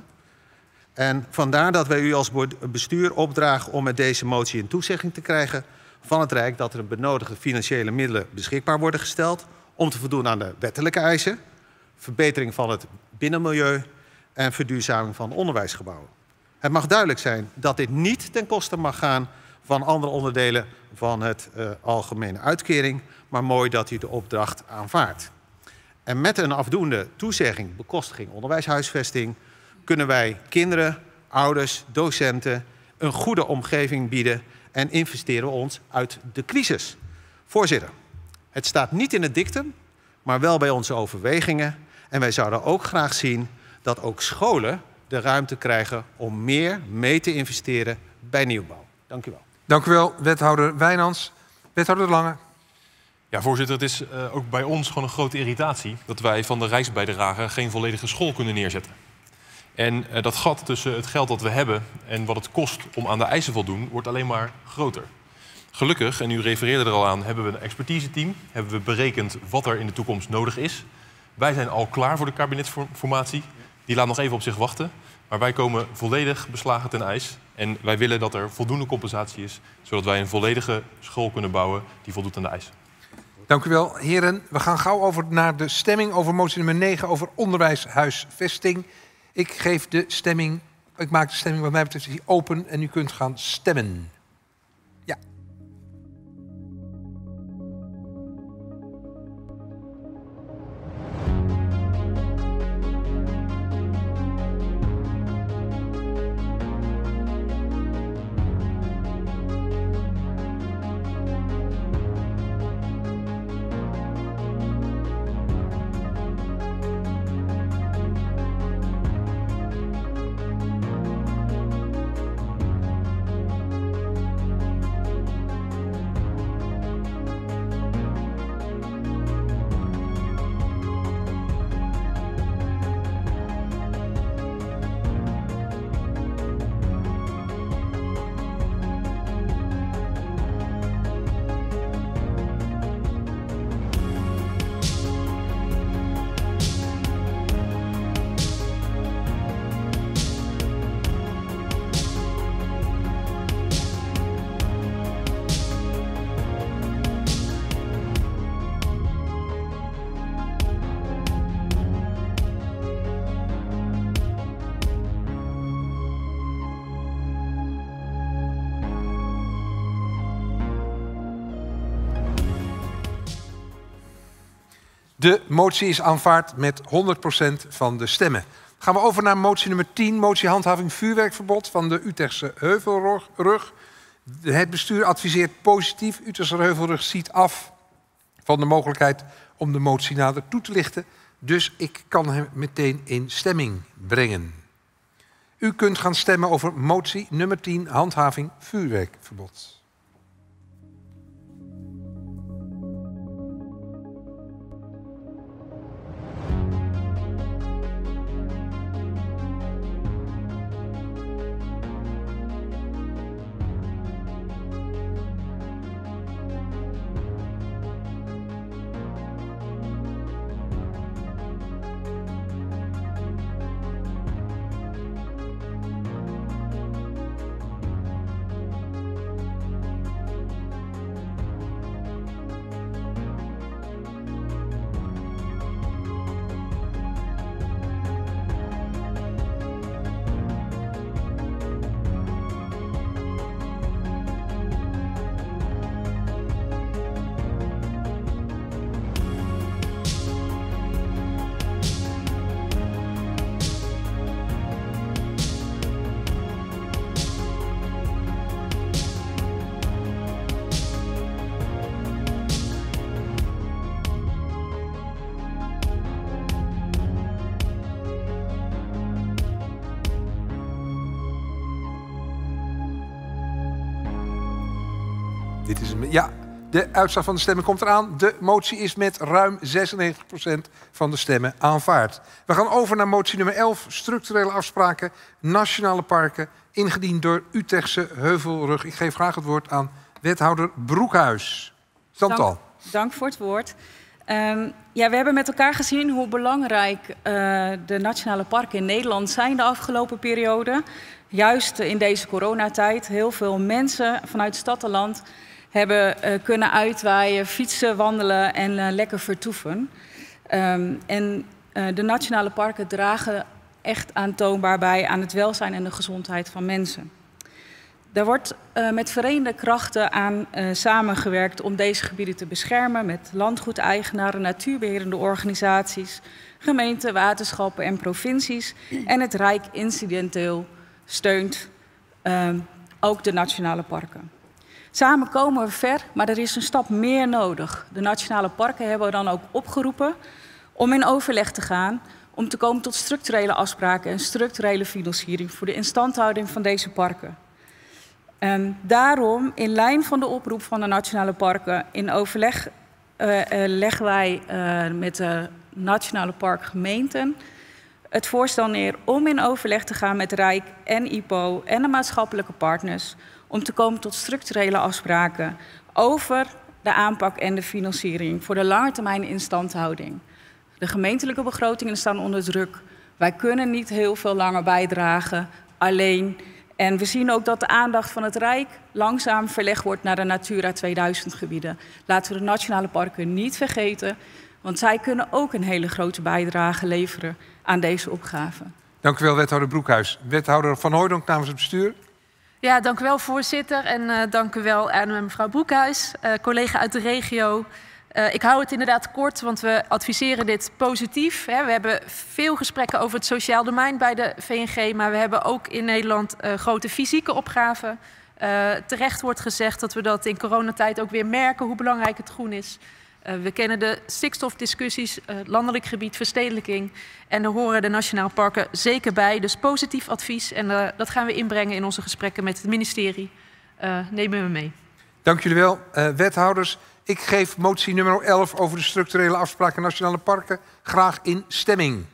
En vandaar dat wij u als bestuur opdragen om met deze motie een toezegging te krijgen van het Rijk dat er een benodigde financiële middelen beschikbaar worden gesteld om te voldoen aan de wettelijke eisen, verbetering van het binnenmilieu en verduurzaming van onderwijsgebouwen. Het mag duidelijk zijn dat dit niet ten koste mag gaan van andere onderdelen van het uh, algemene uitkering, maar mooi dat u de opdracht aanvaardt. En met een afdoende toezegging, bekostiging, onderwijshuisvesting kunnen wij kinderen, ouders, docenten een goede omgeving bieden en investeren we ons uit de crisis. Voorzitter, het staat niet in het dictum, maar wel bij onze overwegingen. En wij zouden ook graag zien dat ook scholen de ruimte krijgen om meer mee te investeren bij nieuwbouw. Dank u wel. Dank u wel, wethouder Wijnands. Wethouder De Lange. Ja, voorzitter, het is uh, ook bij ons gewoon een grote irritatie dat wij van de Rijksbijdrage geen volledige school kunnen neerzetten. En uh, dat gat tussen het geld dat we hebben en wat het kost om aan de eisen te voldoen, wordt alleen maar groter. Gelukkig, en u refereerde er al aan, hebben we een expertiseteam. Hebben we berekend wat er in de toekomst nodig is. Wij zijn al klaar voor de kabinetsformatie. Die laat nog even op zich wachten. Maar wij komen volledig beslagen ten ijs. En wij willen dat er voldoende compensatie is, zodat wij een volledige school kunnen bouwen die voldoet aan de eisen. Dank u wel, heren. We gaan gauw over naar de stemming over motie nummer negen over onderwijshuisvesting. Ik geef de stemming, ik maak de stemming wat mij betreft open en u kunt gaan stemmen. Ja. De motie is aanvaard met honderd procent van de stemmen. Gaan we over naar motie nummer tien. Motie handhaving vuurwerkverbod van de Utrechtse Heuvelrug. Het bestuur adviseert positief. Utrechtse Heuvelrug ziet af van de mogelijkheid om de motie nader toe te lichten. Dus ik kan hem meteen in stemming brengen. U kunt gaan stemmen over motie nummer tien, handhaving vuurwerkverbod. Dit is een, ja, de uitslag van de stemmen komt eraan. De motie is met ruim zesennegentig procent van de stemmen aanvaard. We gaan over naar motie nummer elf. Structurele afspraken, nationale parken. Ingediend door Utrechtse Heuvelrug. Ik geef graag het woord aan wethouder Broekhuis. Chantal. Dank, dank voor het woord. Um, ja, we hebben met elkaar gezien hoe belangrijk uh, de nationale parken in Nederland zijn de afgelopen periode. Juist in deze coronatijd. Heel veel mensen vanuit stad en land hebben uh, kunnen uitwaaien, fietsen, wandelen en uh, lekker vertoeven. Um, en uh, de nationale parken dragen echt aantoonbaar bij aan het welzijn en de gezondheid van mensen. Daar wordt uh, met verenigde krachten aan uh, samengewerkt om deze gebieden te beschermen met landgoedeigenaren, natuurbeherende organisaties, gemeenten, waterschappen en provincies. En het Rijk incidenteel steunt uh, ook de nationale parken. Samen komen we ver, maar er is een stap meer nodig. De nationale parken hebben we dan ook opgeroepen om in overleg te gaan, om te komen tot structurele afspraken en structurele financiering voor de instandhouding van deze parken. Um, daarom, in lijn van de oproep van de nationale parken, in overleg uh, uh, leggen wij uh, met de nationale parkgemeenten het voorstel neer om in overleg te gaan met Rijk en I P O en de maatschappelijke partners om te komen tot structurele afspraken over de aanpak en de financiering voor de lange termijn instandhouding. De gemeentelijke begrotingen staan onder druk. Wij kunnen niet heel veel langer bijdragen alleen. En we zien ook dat de aandacht van het Rijk langzaam verlegd wordt naar de Natura tweeduizend gebieden. Laten we de nationale parken niet vergeten, want zij kunnen ook een hele grote bijdrage leveren aan deze opgave. Dank u wel, wethouder Broekhuis. Wethouder Van Hooijdonk namens het bestuur. Ja, dank u wel, voorzitter. En uh, dank u wel aan mevrouw Broekhuis, uh, collega uit de regio. Uh, ik hou het inderdaad kort, want we adviseren dit positief. Hè. We hebben veel gesprekken over het sociaal domein bij de V N G, maar we hebben ook in Nederland uh, grote fysieke opgaven. Uh, terecht wordt gezegd dat we dat in coronatijd ook weer merken, hoe belangrijk het groen is. Uh, we kennen de stikstofdiscussies, uh, landelijk gebied, verstedelijking. En daar horen de nationale parken zeker bij. Dus positief advies en uh, dat gaan we inbrengen in onze gesprekken met het ministerie. Uh, nemen we mee. Dank jullie wel, uh, wethouders. Ik geef motie nummer elf over de structurele afspraken nationale parken graag in stemming.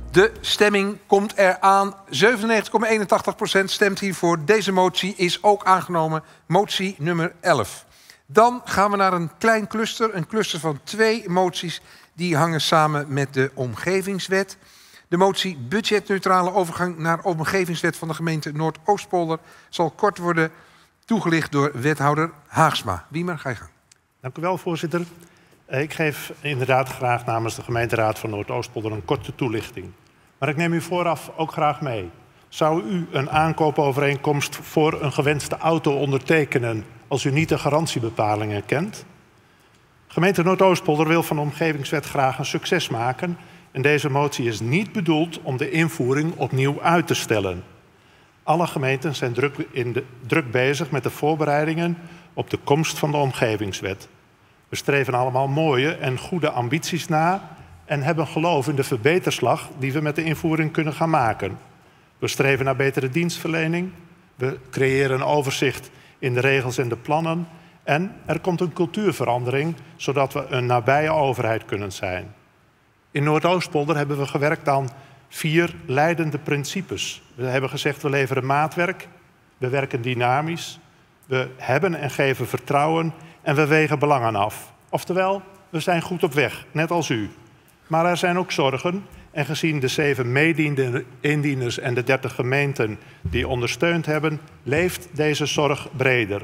De stemming komt eraan. zevenennegentig komma eenentachtig procent stemt hiervoor. Deze motie is ook aangenomen. Motie nummer elf. Dan gaan we naar een klein cluster. Een cluster van twee moties die hangen samen met de omgevingswet. De motie budgetneutrale overgang naar omgevingswet van de gemeente Noordoostpolder zal kort worden toegelicht door wethouder Haagsma. Wiemer, ga je gang. Dank u wel, voorzitter. Ik geef inderdaad graag namens de gemeenteraad van Noordoostpolder een korte toelichting. Maar ik neem u vooraf ook graag mee. Zou u een aankoopovereenkomst voor een gewenste auto ondertekenen als u niet de garantiebepalingen kent? Gemeente Noordoostpolder wil van de omgevingswet graag een succes maken. En deze motie is niet bedoeld om de invoering opnieuw uit te stellen. Alle gemeenten zijn druk, in de, druk bezig met de voorbereidingen op de komst van de omgevingswet. We streven allemaal mooie en goede ambities na en hebben geloof in de verbeterslag die we met de invoering kunnen gaan maken. We streven naar betere dienstverlening, we creëren een overzicht in de regels en de plannen en er komt een cultuurverandering zodat we een nabije overheid kunnen zijn. In Noordoostpolder hebben we gewerkt aan vier leidende principes. We hebben gezegd we leveren maatwerk, we werken dynamisch, we hebben en geven vertrouwen en we wegen belangen af. Oftewel, we zijn goed op weg, net als u. Maar er zijn ook zorgen en gezien de zeven mede-indieners en de dertig gemeenten die ondersteund hebben, leeft deze zorg breder.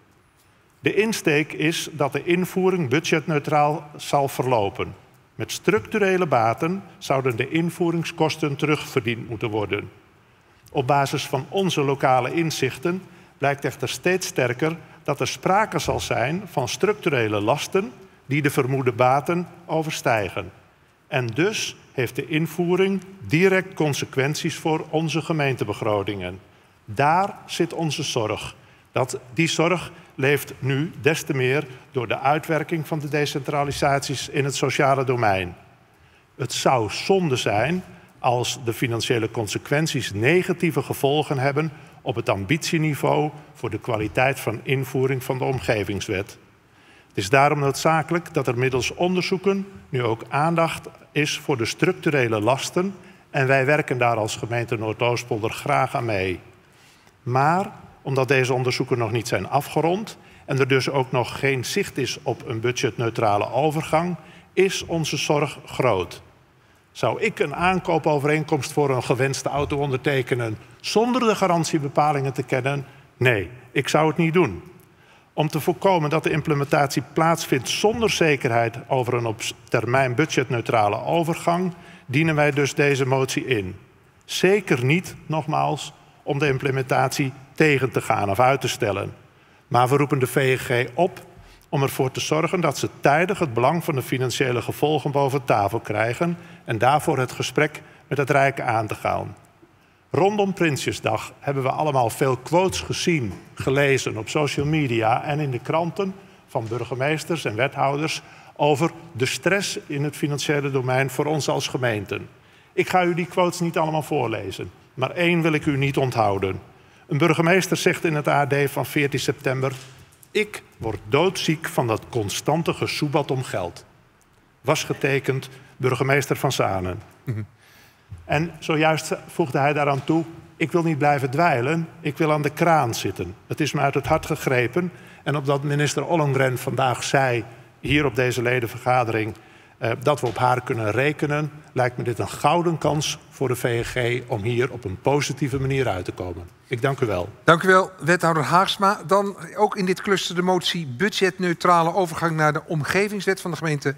De insteek is dat de invoering budgetneutraal zal verlopen. Met structurele baten zouden de invoeringskosten terugverdiend moeten worden. Op basis van onze lokale inzichten blijkt echter steeds sterker dat er sprake zal zijn van structurele lasten die de vermoede baten overstijgen. En dus heeft de invoering direct consequenties voor onze gemeentebegrotingen. Daar zit onze zorg. Dat, die zorg leeft nu des te meer door de uitwerking van de decentralisaties in het sociale domein. Het zou zonde zijn als de financiële consequenties negatieve gevolgen hebben op het ambitieniveau voor de kwaliteit van invoering van de omgevingswet. Het is daarom noodzakelijk dat er middels onderzoeken nu ook aandacht is voor de structurele lasten en wij werken daar als gemeente Noordoostpolder graag aan mee. Maar omdat deze onderzoeken nog niet zijn afgerond en er dus ook nog geen zicht is op een budgetneutrale overgang, is onze zorg groot. Zou ik een aankoopovereenkomst voor een gewenste auto ondertekenen zonder de garantiebepalingen te kennen? Nee, ik zou het niet doen. Om te voorkomen dat de implementatie plaatsvindt zonder zekerheid over een op termijn budgetneutrale overgang, dienen wij dus deze motie in. Zeker niet, nogmaals, om de implementatie tegen te gaan of uit te stellen. Maar we roepen de V N G op om ervoor te zorgen dat ze tijdig het belang van de financiële gevolgen boven tafel krijgen en daarvoor het gesprek met het Rijk aan te gaan. Rondom Prinsjesdag hebben we allemaal veel quotes gezien, gelezen op social media en in de kranten van burgemeesters en wethouders over de stress in het financiële domein voor ons als gemeenten. Ik ga u die quotes niet allemaal voorlezen, maar één wil ik u niet onthouden. Een burgemeester zegt in het A D van veertien september... ik word doodziek van dat constante gesoebat om geld. Was getekend burgemeester van Zanen. Mm-hmm. En zojuist voegde hij daaraan toe... ik wil niet blijven dweilen, ik wil aan de kraan zitten. Het is me uit het hart gegrepen. En omdat minister Ollongren vandaag zei... hier op deze ledenvergadering... Uh, dat we op haar kunnen rekenen... lijkt me dit een gouden kans voor de V N G... om hier op een positieve manier uit te komen. Ik dank u wel. Dank u wel, wethouder Haagsma. Dan ook in dit cluster de motie budgetneutrale overgang... naar de omgevingswet van de gemeente.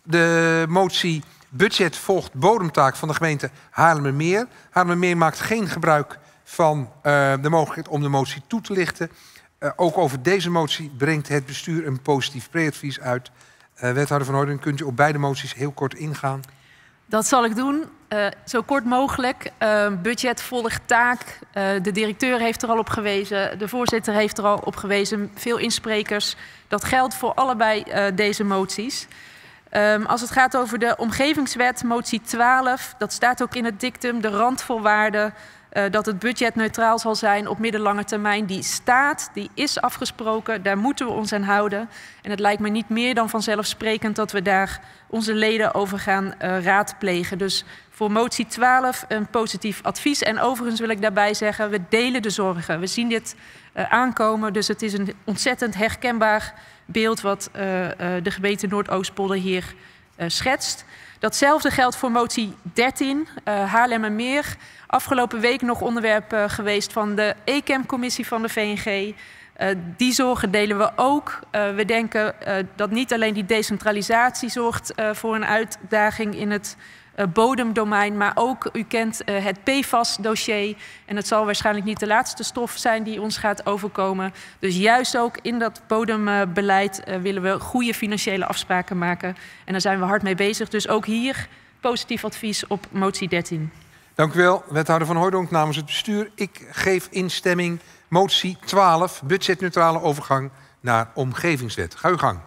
De motie budget volgt bodemtaak van de gemeente Haarlemmermeer. Haarlemmermeer maakt geen gebruik van uh, de mogelijkheid om de motie toe te lichten. Uh, ook over deze motie brengt het bestuur een positief preadvies uit... Uh, wethouder Van Hooydonk, kunt u op beide moties heel kort ingaan? Dat zal ik doen, uh, zo kort mogelijk. Uh, budget volgt taak. Uh, de directeur heeft er al op gewezen. De voorzitter heeft er al op gewezen. Veel insprekers. Dat geldt voor allebei uh, deze moties. Um, als het gaat over de omgevingswet, motie twaalf... dat staat ook in het dictum, de randvoorwaarden... Uh, dat het budget neutraal zal zijn op middellange termijn. Die staat, die is afgesproken, daar moeten we ons aan houden. En het lijkt me niet meer dan vanzelfsprekend dat we daar onze leden over gaan uh, raadplegen. Dus voor motie twaalf een positief advies. En overigens wil ik daarbij zeggen, we delen de zorgen. We zien dit uh, aankomen, dus het is een ontzettend herkenbaar beeld wat uh, uh, de gemeente Noordoostpolder hier uh, schetst. Datzelfde geldt voor motie dertien, uh, Haarlemmermeer. Afgelopen week nog onderwerp uh, geweest van de E C A M-commissie van de V N G. Uh, die zorgen delen we ook. Uh, we denken uh, dat niet alleen die decentralisatie zorgt uh, voor een uitdaging in het uh, bodemdomein, maar ook, u kent uh, het P F A S-dossier. En het zal waarschijnlijk niet de laatste stof zijn die ons gaat overkomen. Dus juist ook in dat bodembeleid uh, willen we goede financiële afspraken maken. En daar zijn we hard mee bezig. Dus ook hier positief advies op motie dertien. Dank u wel, wethouder Van Hooijdonk namens het bestuur. Ik geef instemming motie twaalf, budgetneutrale overgang naar omgevingswet. Ga uw gang.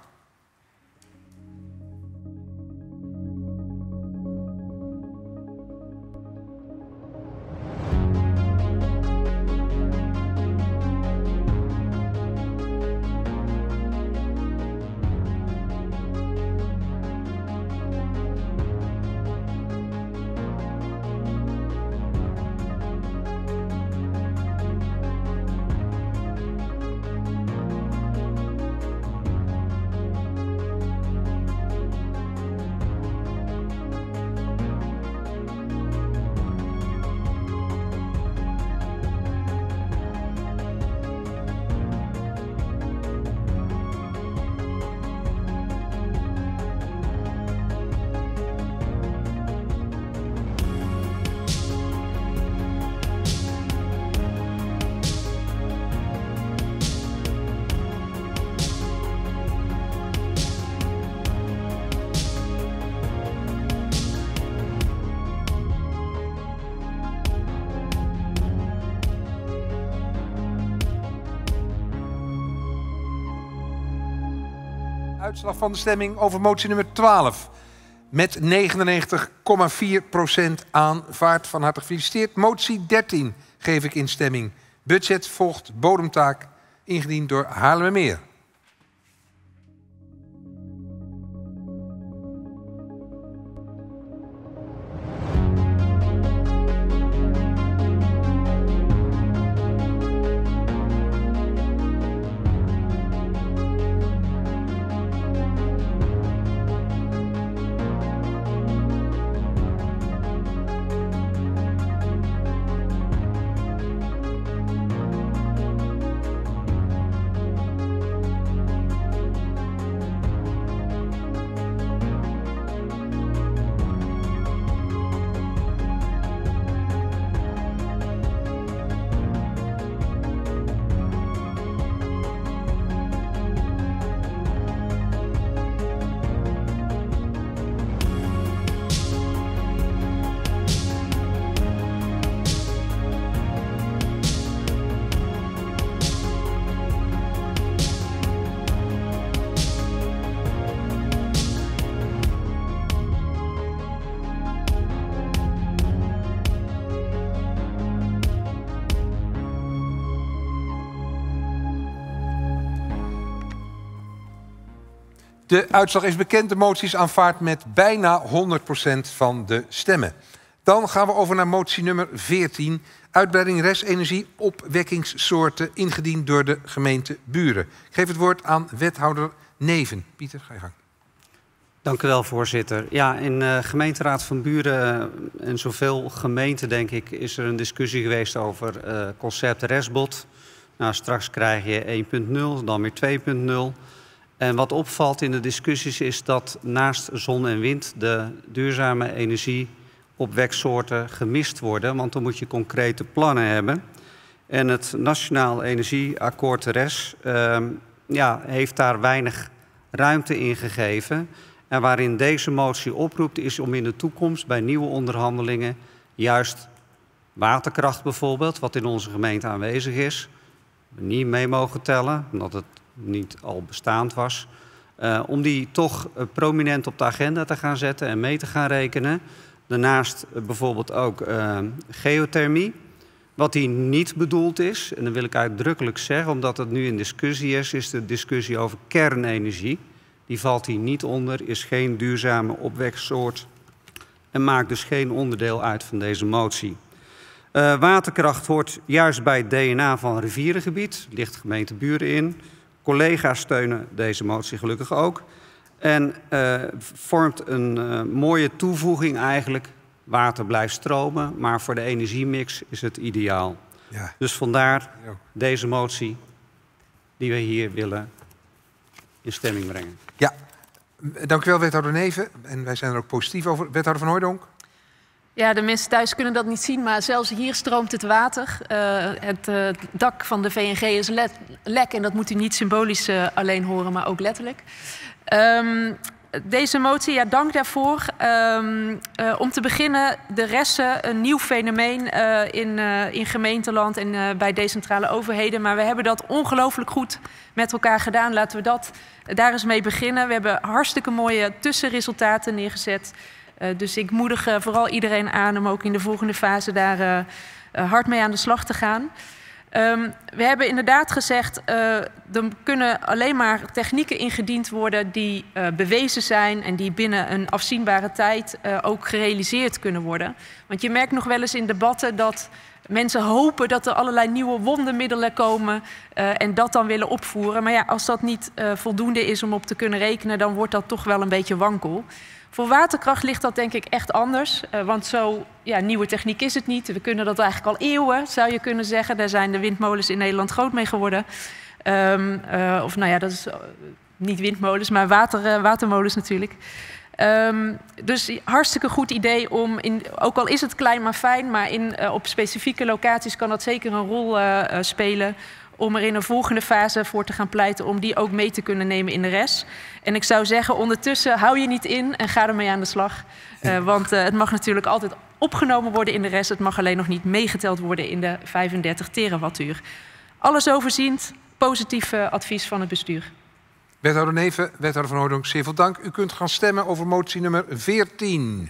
Uitslag van de stemming over motie nummer twaalf. Met negenennegentig komma vier procent aanvaard. Van harte gefeliciteerd. Motie dertien geef ik instemming. Budget volgt bodemtaak. Ingediend door Haarlemmermeer. De uitslag is bekend. De motie is aanvaard met bijna honderd procent van de stemmen. Dan gaan we over naar motie nummer veertien. Uitbreiding restenergie opwekkingssoorten, ingediend door de gemeente Buren. Ik geef het woord aan wethouder Neven. Pieter, ga je gang. Dank u wel, voorzitter. Ja, in de uh, gemeenteraad van Buren uh, en zoveel gemeenten, denk ik, is er een discussie geweest over uh, concept restbod. Nou, straks krijg je één punt nul, dan weer twee punt nul. En wat opvalt in de discussies is dat naast zon en wind de duurzame energieopweksoorten gemist worden. Want dan moet je concrete plannen hebben. En het Nationaal Energieakkoord R E S uh, ja, heeft daar weinig ruimte in gegeven. En waarin deze motie oproept is om in de toekomst bij nieuwe onderhandelingen juist waterkracht bijvoorbeeld, wat in onze gemeente aanwezig is, niet mee mogen tellen, omdat het niet al bestaand was, uh, om die toch uh, prominent op de agenda te gaan zetten en mee te gaan rekenen. Daarnaast uh, bijvoorbeeld ook uh, geothermie. Wat die niet bedoeld is, en dat wil ik uitdrukkelijk zeggen, omdat het nu in discussie is, is de discussie over kernenergie. Die valt hier niet onder, is geen duurzame opweksoort en maakt dus geen onderdeel uit van deze motie. Uh, waterkracht hoort juist bij het D N A van rivierengebied, ligt gemeente Buren in. Collega's steunen deze motie gelukkig ook. En uh, vormt een uh, mooie toevoeging eigenlijk. Water blijft stromen, maar voor de energiemix is het ideaal. Ja. Dus vandaar deze motie die we hier willen in stemming brengen. Ja, dank u wel, wethouder Neven. En wij zijn er ook positief over. Wethouder Van Hooijdonk. Ja, de mensen thuis kunnen dat niet zien, maar zelfs hier stroomt het water. Uh, het uh, dak van de V N G is let, lek en dat moet u niet symbolisch uh, alleen horen, maar ook letterlijk. Um, Deze motie, ja, dank daarvoor. Um, uh, om te beginnen, de resten, een nieuw fenomeen uh, in, uh, in gemeenteland en uh, bij decentrale overheden. Maar we hebben dat ongelooflijk goed met elkaar gedaan. Laten we dat uh, daar eens mee beginnen. We hebben hartstikke mooie tussenresultaten neergezet. Uh, dus ik moedig uh, vooral iedereen aan om ook in de volgende fase daar uh, uh, hard mee aan de slag te gaan. Um, we hebben inderdaad gezegd, uh, er kunnen alleen maar technieken ingediend worden die uh, bewezen zijn en die binnen een afzienbare tijd uh, ook gerealiseerd kunnen worden. Want je merkt nog wel eens in debatten dat mensen hopen dat er allerlei nieuwe wondermiddelen komen uh, en dat dan willen opvoeren. Maar ja, als dat niet uh, voldoende is om op te kunnen rekenen, dan wordt dat toch wel een beetje wankel. Voor waterkracht ligt dat denk ik echt anders. Uh, want zo ja, nieuwe techniek is het niet. We kunnen dat eigenlijk al eeuwen, zou je kunnen zeggen. Daar zijn de windmolens in Nederland groot mee geworden. Um, uh, of nou ja, dat is uh, niet windmolens, maar water, uh, watermolens natuurlijk. Um, dus hartstikke goed idee om, in, ook al is het klein maar fijn... maar in, uh, op specifieke locaties kan dat zeker een rol uh, uh, spelen... om er in een volgende fase voor te gaan pleiten... om die ook mee te kunnen nemen in de rest. En ik zou zeggen, ondertussen hou je niet in en ga ermee aan de slag. Uh, want uh, het mag natuurlijk altijd opgenomen worden in de rest. Het mag alleen nog niet meegeteld worden in de vijfendertig terawattuur. Alles overziend, positief uh, advies van het bestuur. Wethouder Neven, wethouder Van Hooijdonk, zeer veel dank. U kunt gaan stemmen over motie nummer veertien.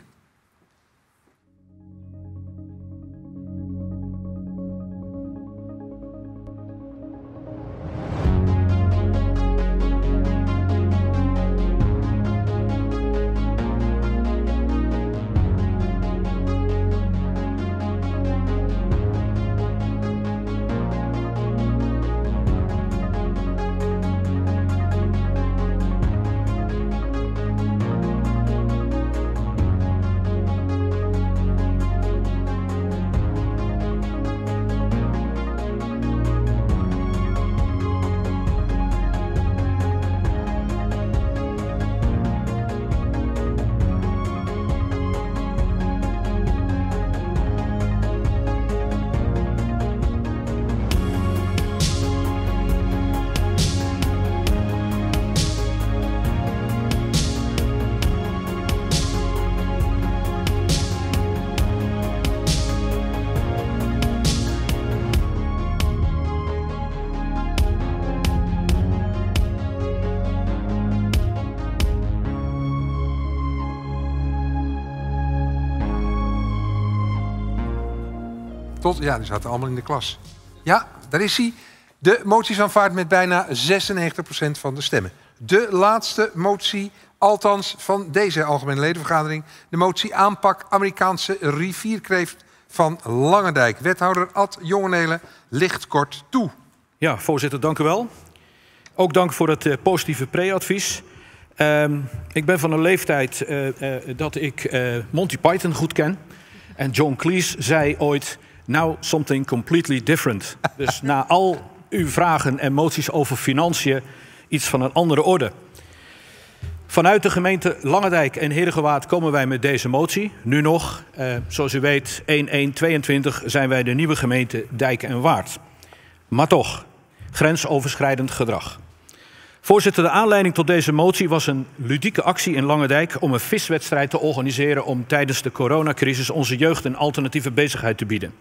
Tot, ja, die zaten allemaal in de klas. Ja, daar is hij. De motie is aanvaard met bijna zesennegentig procent van de stemmen. De laatste motie, althans van deze algemene ledenvergadering. De motie aanpak Amerikaanse rivierkreeft van Langendijk. Wethouder Ad Jongenelen licht kort toe. Ja, voorzitter, dank u wel. Ook dank voor het uh, positieve pre-advies. Uh, ik ben van een leeftijd uh, uh, dat ik uh, Monty Python goed ken. En John Cleese zei ooit... Now something completely different. Dus na al uw vragen en moties over financiën... iets van een andere orde. Vanuit de gemeente Langendijk en Heerdegewaard komen wij met deze motie. Nu nog, uh, zoals u weet, één één tweeëntwintig zijn wij de nieuwe gemeente Dijk en Waard. Maar toch, grensoverschrijdend gedrag. Voorzitter, de aanleiding tot deze motie was een ludieke actie in Langendijk... om een viswedstrijd te organiseren om tijdens de coronacrisis... onze jeugd een alternatieve bezigheid te bieden.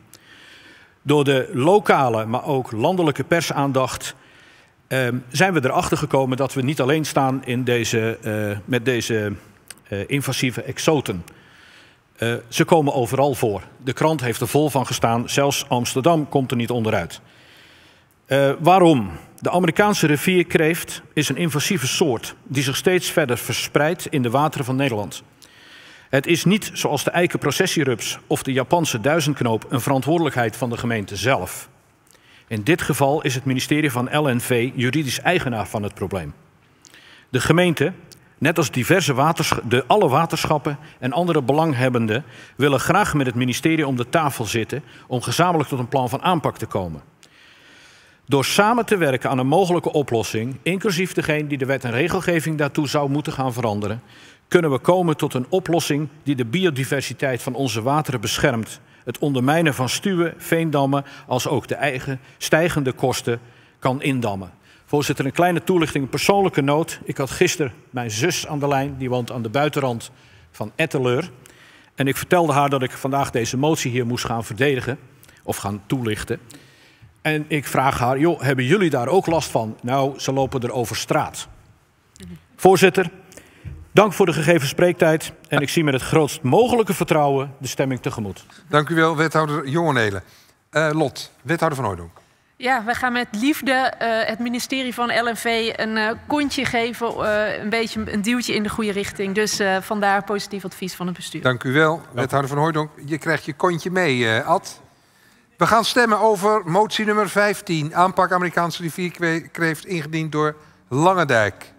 Door de lokale, maar ook landelijke persaandacht... Uh, zijn we erachter gekomen dat we niet alleen staan in deze, uh, met deze uh, invasieve exoten. Uh, ze komen overal voor. De krant heeft er vol van gestaan. Zelfs Amsterdam komt er niet onderuit. Uh, waarom? De Amerikaanse rivierkreeft is een invasieve soort die zich steeds verder verspreidt in de wateren van Nederland. Het is niet zoals de eikenprocessierups of de Japanse duizendknoop een verantwoordelijkheid van de gemeente zelf. In dit geval is het ministerie van L N V juridisch eigenaar van het probleem. De gemeente, net als diverse waters, de alle waterschappen en andere belanghebbenden, willen graag met het ministerie om de tafel zitten om gezamenlijk tot een plan van aanpak te komen. Door samen te werken aan een mogelijke oplossing, inclusief degene die de wet en regelgeving daartoe zou moeten gaan veranderen, kunnen we komen tot een oplossing die de biodiversiteit van onze wateren beschermt, het ondermijnen van stuwen, veendammen, als ook de eigen stijgende kosten kan indammen. Voorzitter, een kleine toelichting, een persoonlijke noot. Ik had gisteren mijn zus aan de lijn, die woont aan de buitenrand van Etteleur. En ik vertelde haar dat ik vandaag deze motie hier moest gaan verdedigen, of gaan toelichten. En ik vraag haar, joh, hebben jullie daar ook last van? Nou, ze lopen er over straat. Voorzitter, dank voor de gegeven spreektijd. En ik zie met het grootst mogelijke vertrouwen de stemming tegemoet. Dank u wel, wethouder Jongenelen. Uh, Lot, wethouder Van Hooijdonk. Ja, we gaan met liefde uh, het ministerie van L N V een uh, kontje geven. Uh, een beetje een duwtje in de goede richting. Dus uh, vandaar positief advies van het bestuur. Dank u wel, wethouder Van Hooijdonk. Je krijgt je kontje mee, uh, Ad. We gaan stemmen over motie nummer vijftien. Aanpak Amerikaanse rivierkreeft, ingediend door Langendijk.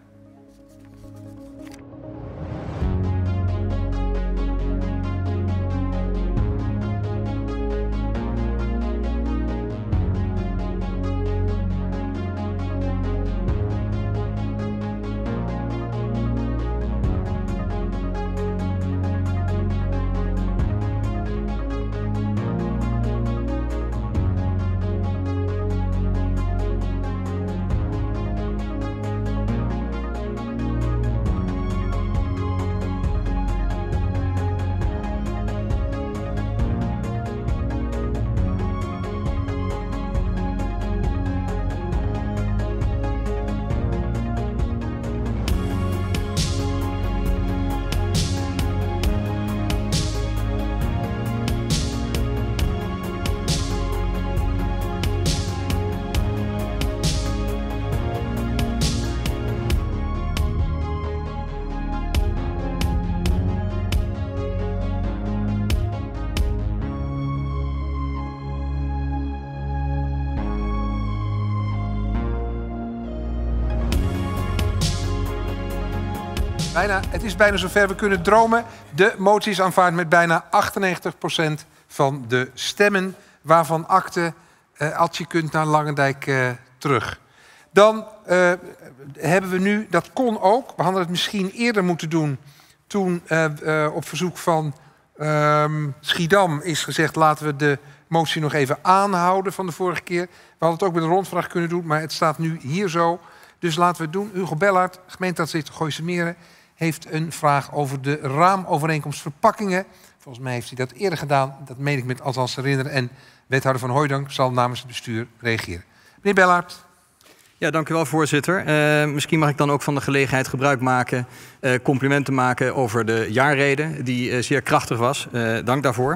Bijna, het is bijna zover we kunnen dromen. De motie is aanvaard met bijna achtennegentig procent van de stemmen, waarvan akte. Uh, als je kunt naar Langendijk uh, terug. Dan uh, hebben we nu, dat kon ook, we hadden het misschien eerder moeten doen. Toen uh, uh, op verzoek van uh, Schiedam is gezegd, laten we de motie nog even aanhouden van de vorige keer. We hadden het ook met een rondvraag kunnen doen, maar het staat nu hier zo. Dus laten we het doen. Hugo Bellard, gemeenteraadslid Gooise Meren, heeft een vraag over de raamovereenkomst verpakkingen. Volgens mij heeft hij dat eerder gedaan. Dat meen ik met althans herinneren. En wethouder Van Hooijdonk zal namens het bestuur reageren. Meneer Bellard. Ja, dank u wel, voorzitter. Uh, misschien mag ik dan ook van de gelegenheid gebruik maken, uh, complimenten maken over de jaarrede, die uh, zeer krachtig was. Uh, dank daarvoor.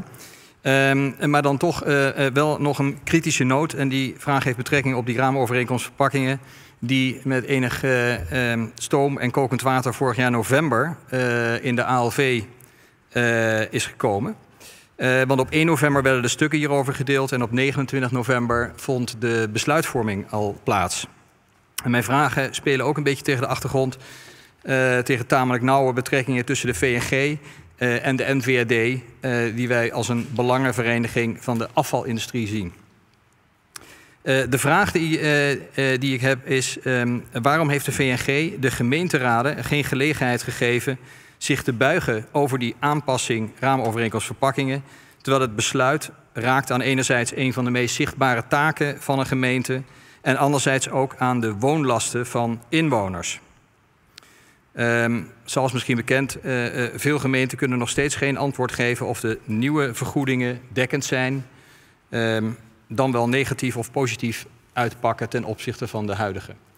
Um, maar dan toch uh, uh, wel nog een kritische noot. En die vraag heeft betrekking op die raamovereenkomst verpakkingen, die met enig uh, um, stoom en kokend water vorig jaar november uh, in de A L V uh, is gekomen. Uh, want op één november werden de stukken hierover gedeeld en op negenentwintig november vond de besluitvorming al plaats. En mijn vragen spelen ook een beetje tegen de achtergrond, uh, tegen tamelijk nauwe betrekkingen tussen de V N G uh, en de N V R D, uh, die wij als een belangenvereniging van de afvalindustrie zien. Uh, de vraag die, uh, uh, die ik heb is, um, waarom heeft de V N G de gemeenteraden geen gelegenheid gegeven zich te buigen over die aanpassing raamovereenkomst verpakkingen, terwijl het besluit raakt aan enerzijds een van de meest zichtbare taken van een gemeente en anderzijds ook aan de woonlasten van inwoners. Um, zoals misschien bekend, uh, uh, veel gemeenten kunnen nog steeds geen antwoord geven of de nieuwe vergoedingen dekkend zijn, um, dan wel negatief of positief uitpakken ten opzichte van de huidige.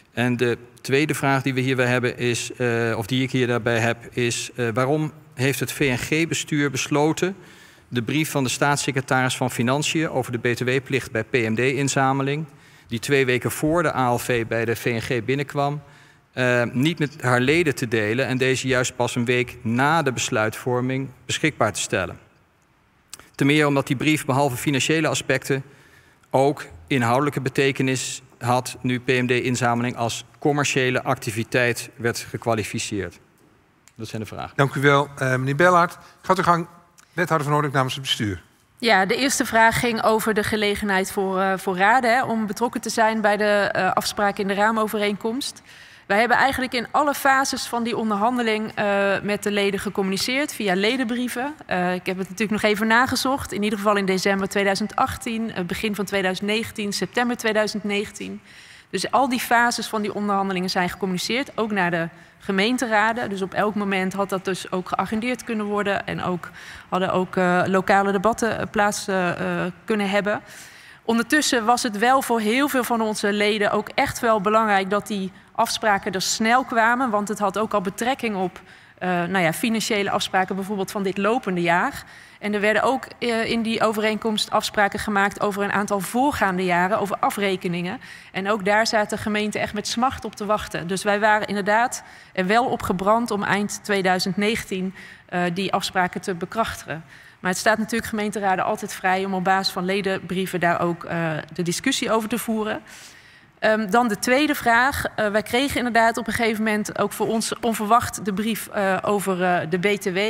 En de tweede vraag die we hierbij hebben is, uh, of die ik hier daarbij heb, is uh, waarom heeft het V N G-bestuur besloten de brief van de staatssecretaris van Financiën over de B T W-plicht bij P M D-inzameling, die twee weken voor de A L V bij de V N G binnenkwam, uh, niet met haar leden te delen en deze juist pas een week na de besluitvorming beschikbaar te stellen. Ten meer omdat die brief behalve financiële aspecten ook inhoudelijke betekenis had nu P M D-inzameling als commerciële activiteit werd gekwalificeerd. Dat zijn de vragen. Dank u wel, uh, meneer Bellaert. Gaat u gang, wethouder van Noordelijk namens het bestuur. Ja, de eerste vraag ging over de gelegenheid voor, uh, voor raden hè, om betrokken te zijn bij de uh, afspraken in de raamovereenkomst. Wij hebben eigenlijk in alle fases van die onderhandeling uh, met de leden gecommuniceerd via ledenbrieven. Uh, ik heb het natuurlijk nog even nagezocht. In ieder geval in december tweeduizend achttien, uh, begin van tweeduizend negentien, september tweeduizend negentien. Dus al die fases van die onderhandelingen zijn gecommuniceerd, ook naar de gemeenteraden. Dus op elk moment had dat dus ook geagendeerd kunnen worden en ook hadden ook uh, lokale debatten plaats uh, kunnen hebben. Ondertussen was het wel voor heel veel van onze leden ook echt wel belangrijk dat die afspraken er snel kwamen. Want het had ook al betrekking op uh, nou ja, financiële afspraken bijvoorbeeld van dit lopende jaar. En er werden ook uh, in die overeenkomst afspraken gemaakt over een aantal voorgaande jaren, over afrekeningen. En ook daar zaten gemeenten echt met smacht op te wachten. Dus wij waren inderdaad er wel op gebrand om eind tweeduizend negentien uh, die afspraken te bekrachtigen. Maar het staat natuurlijk gemeenteraden altijd vrij om op basis van ledenbrieven daar ook uh, de discussie over te voeren. Um, dan de tweede vraag. Uh, wij kregen inderdaad op een gegeven moment ook voor ons onverwacht de brief uh, over uh, de B T W.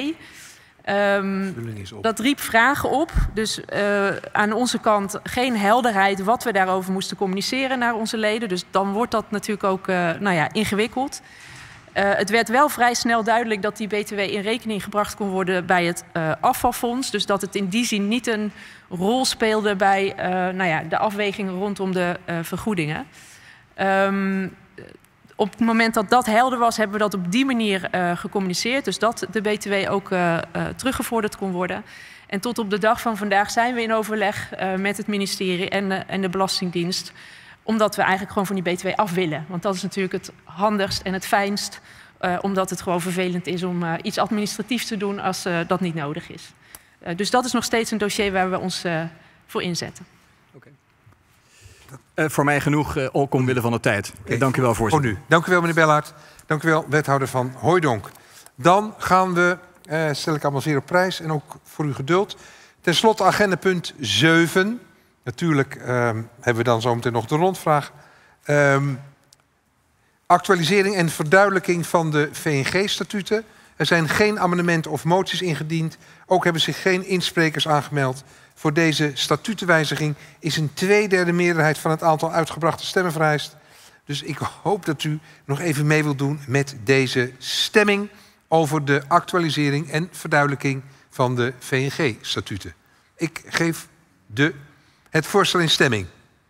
Um, dat riep vragen op. Dus uh, aan onze kant geen helderheid wat we daarover moesten communiceren naar onze leden. Dus dan wordt dat natuurlijk ook uh, nou ja, ingewikkeld. Uh, het werd wel vrij snel duidelijk dat die B T W in rekening gebracht kon worden bij het uh, afvalfonds. Dus dat het in die zin niet een rol speelde bij uh, nou ja, de afwegingen rondom de uh, vergoedingen. Um, op het moment dat dat helder was, hebben we dat op die manier uh, gecommuniceerd. Dus dat de B T W ook uh, uh, teruggevorderd kon worden. En tot op de dag van vandaag zijn we in overleg uh, met het ministerie en, uh, en de Belastingdienst. Omdat we eigenlijk gewoon van die B T W af willen. Want dat is natuurlijk het handigst en het fijnst. Uh, omdat het gewoon vervelend is om uh, iets administratiefs te doen als uh, dat niet nodig is. Uh, dus dat is nog steeds een dossier waar we ons uh, voor inzetten. Okay. Uh, voor mij genoeg, uh, ook omwille van de tijd. Okay. Dank u wel, voorzitter. Oh, nu. Dank u wel, meneer Bellaert. Dank u wel, wethouder van Hooijdonk. Dan gaan we, uh, stel ik allemaal zeer op prijs en ook voor uw geduld. Ten slotte agenda punt zeven. Natuurlijk uh, hebben we dan zometeen nog de rondvraag. Um, actualisering en verduidelijking van de V N G-statuten. Er zijn geen amendementen of moties ingediend. Ook hebben zich geen insprekers aangemeld. Voor deze statutenwijziging is een tweederde meerderheid van het aantal uitgebrachte stemmen vereist. Dus ik hoop dat u nog even mee wilt doen met deze stemming over de actualisering en verduidelijking van de V N G-statuten. Ik geef de, het voorstel in stemming.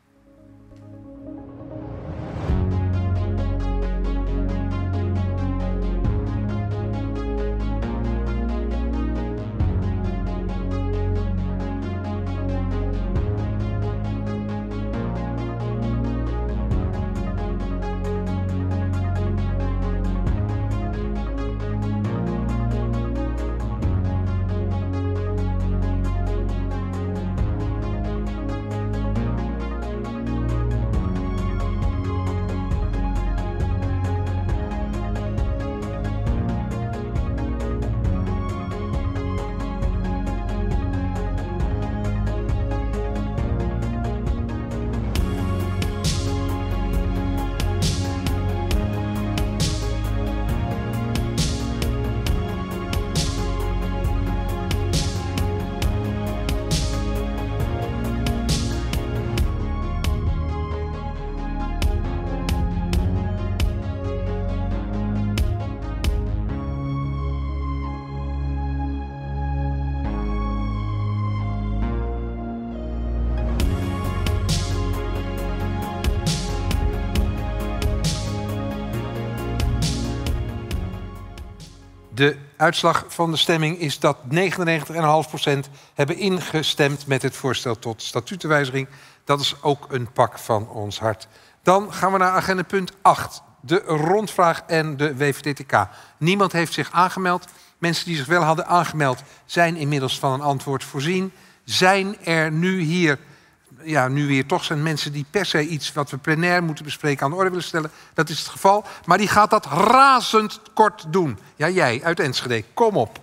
De uitslag van de stemming is dat negenennegentig komma vijf procent hebben ingestemd met het voorstel tot statutenwijziging. Dat is ook een pak van ons hart. Dan gaan we naar agenda punt acht. De rondvraag en de W V T T K. Niemand heeft zich aangemeld. Mensen die zich wel hadden aangemeld zijn inmiddels van een antwoord voorzien. Zijn er nu hier, ja, nu weer toch zijn mensen die per se iets wat we plenair moeten bespreken aan de orde willen stellen. Dat is het geval. Maar die gaat dat razend kort doen. Ja, jij uit Enschede, kom op.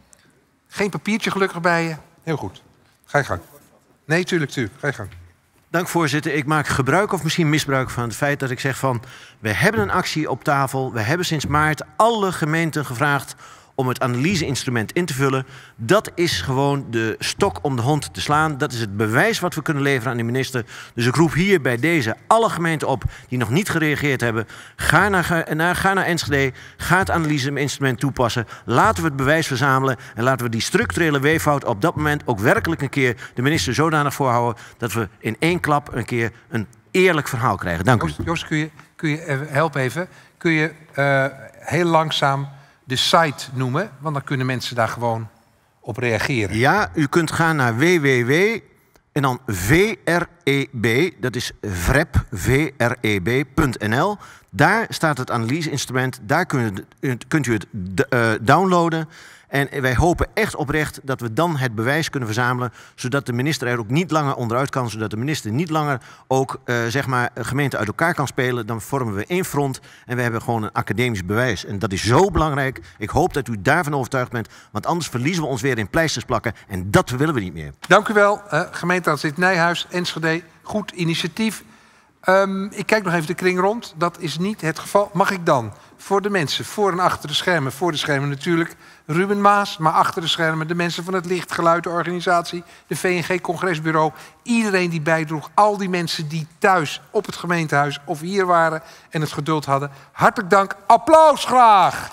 Geen papiertje gelukkig bij je. Heel goed. Ga je gang. Nee, tuurlijk, tuurlijk. Ga je gang. Dank voorzitter. Ik maak gebruik of misschien misbruik van het feit dat ik zeg van... we hebben een actie op tafel. We hebben sinds maart alle gemeenten gevraagd om het analyseinstrument in te vullen. Dat is gewoon de stok om de hond te slaan. Dat is het bewijs wat we kunnen leveren aan de minister. Dus ik roep hier bij deze alle gemeenten op die nog niet gereageerd hebben. Ga naar, naar, ga naar Enschede, ga het analyseinstrument toepassen. Laten we het bewijs verzamelen en laten we die structurele weeffout op dat moment ook werkelijk een keer de minister zodanig voorhouden dat we in één klap een keer een eerlijk verhaal krijgen. Dank u. Joost, Joost kun je, kun je even, help even. Kun je uh, heel langzaam de site noemen, want dan kunnen mensen daar gewoon op reageren. Ja, u kunt gaan naar w w w en dan V R E B, dat is vrep, V R E B punt N L. Daar staat het analyseinstrument, daar kunt u, kunt u het uh, downloaden. En wij hopen echt oprecht dat we dan het bewijs kunnen verzamelen, zodat de minister er ook niet langer onderuit kan, zodat de minister niet langer ook uh, zeg maar gemeenten uit elkaar kan spelen. Dan vormen we één front en we hebben gewoon een academisch bewijs. En dat is zo belangrijk. Ik hoop dat u daarvan overtuigd bent, want anders verliezen we ons weer in pleisters plakken en dat willen we niet meer. Dank u wel, uh, gemeenteraadslid Nijhuis, Enschede. Goed initiatief. Um, ik kijk nog even de kring rond. Dat is niet het geval. Mag ik dan voor de mensen voor en achter de schermen, voor de schermen natuurlijk, Ruben Maas, maar achter de schermen de mensen van het Licht, Geluid, de organisatie, de V N G-congresbureau, iedereen die bijdroeg, al die mensen die thuis op het gemeentehuis of hier waren en het geduld hadden. Hartelijk dank. Applaus graag.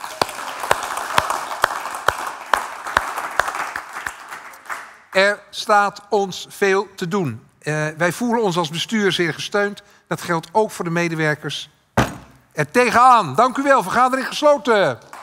Er staat ons veel te doen. Uh, wij voelen ons als bestuur zeer gesteund. Dat geldt ook voor de medewerkers. Er tegenaan. Dank u wel. Vergadering gesloten.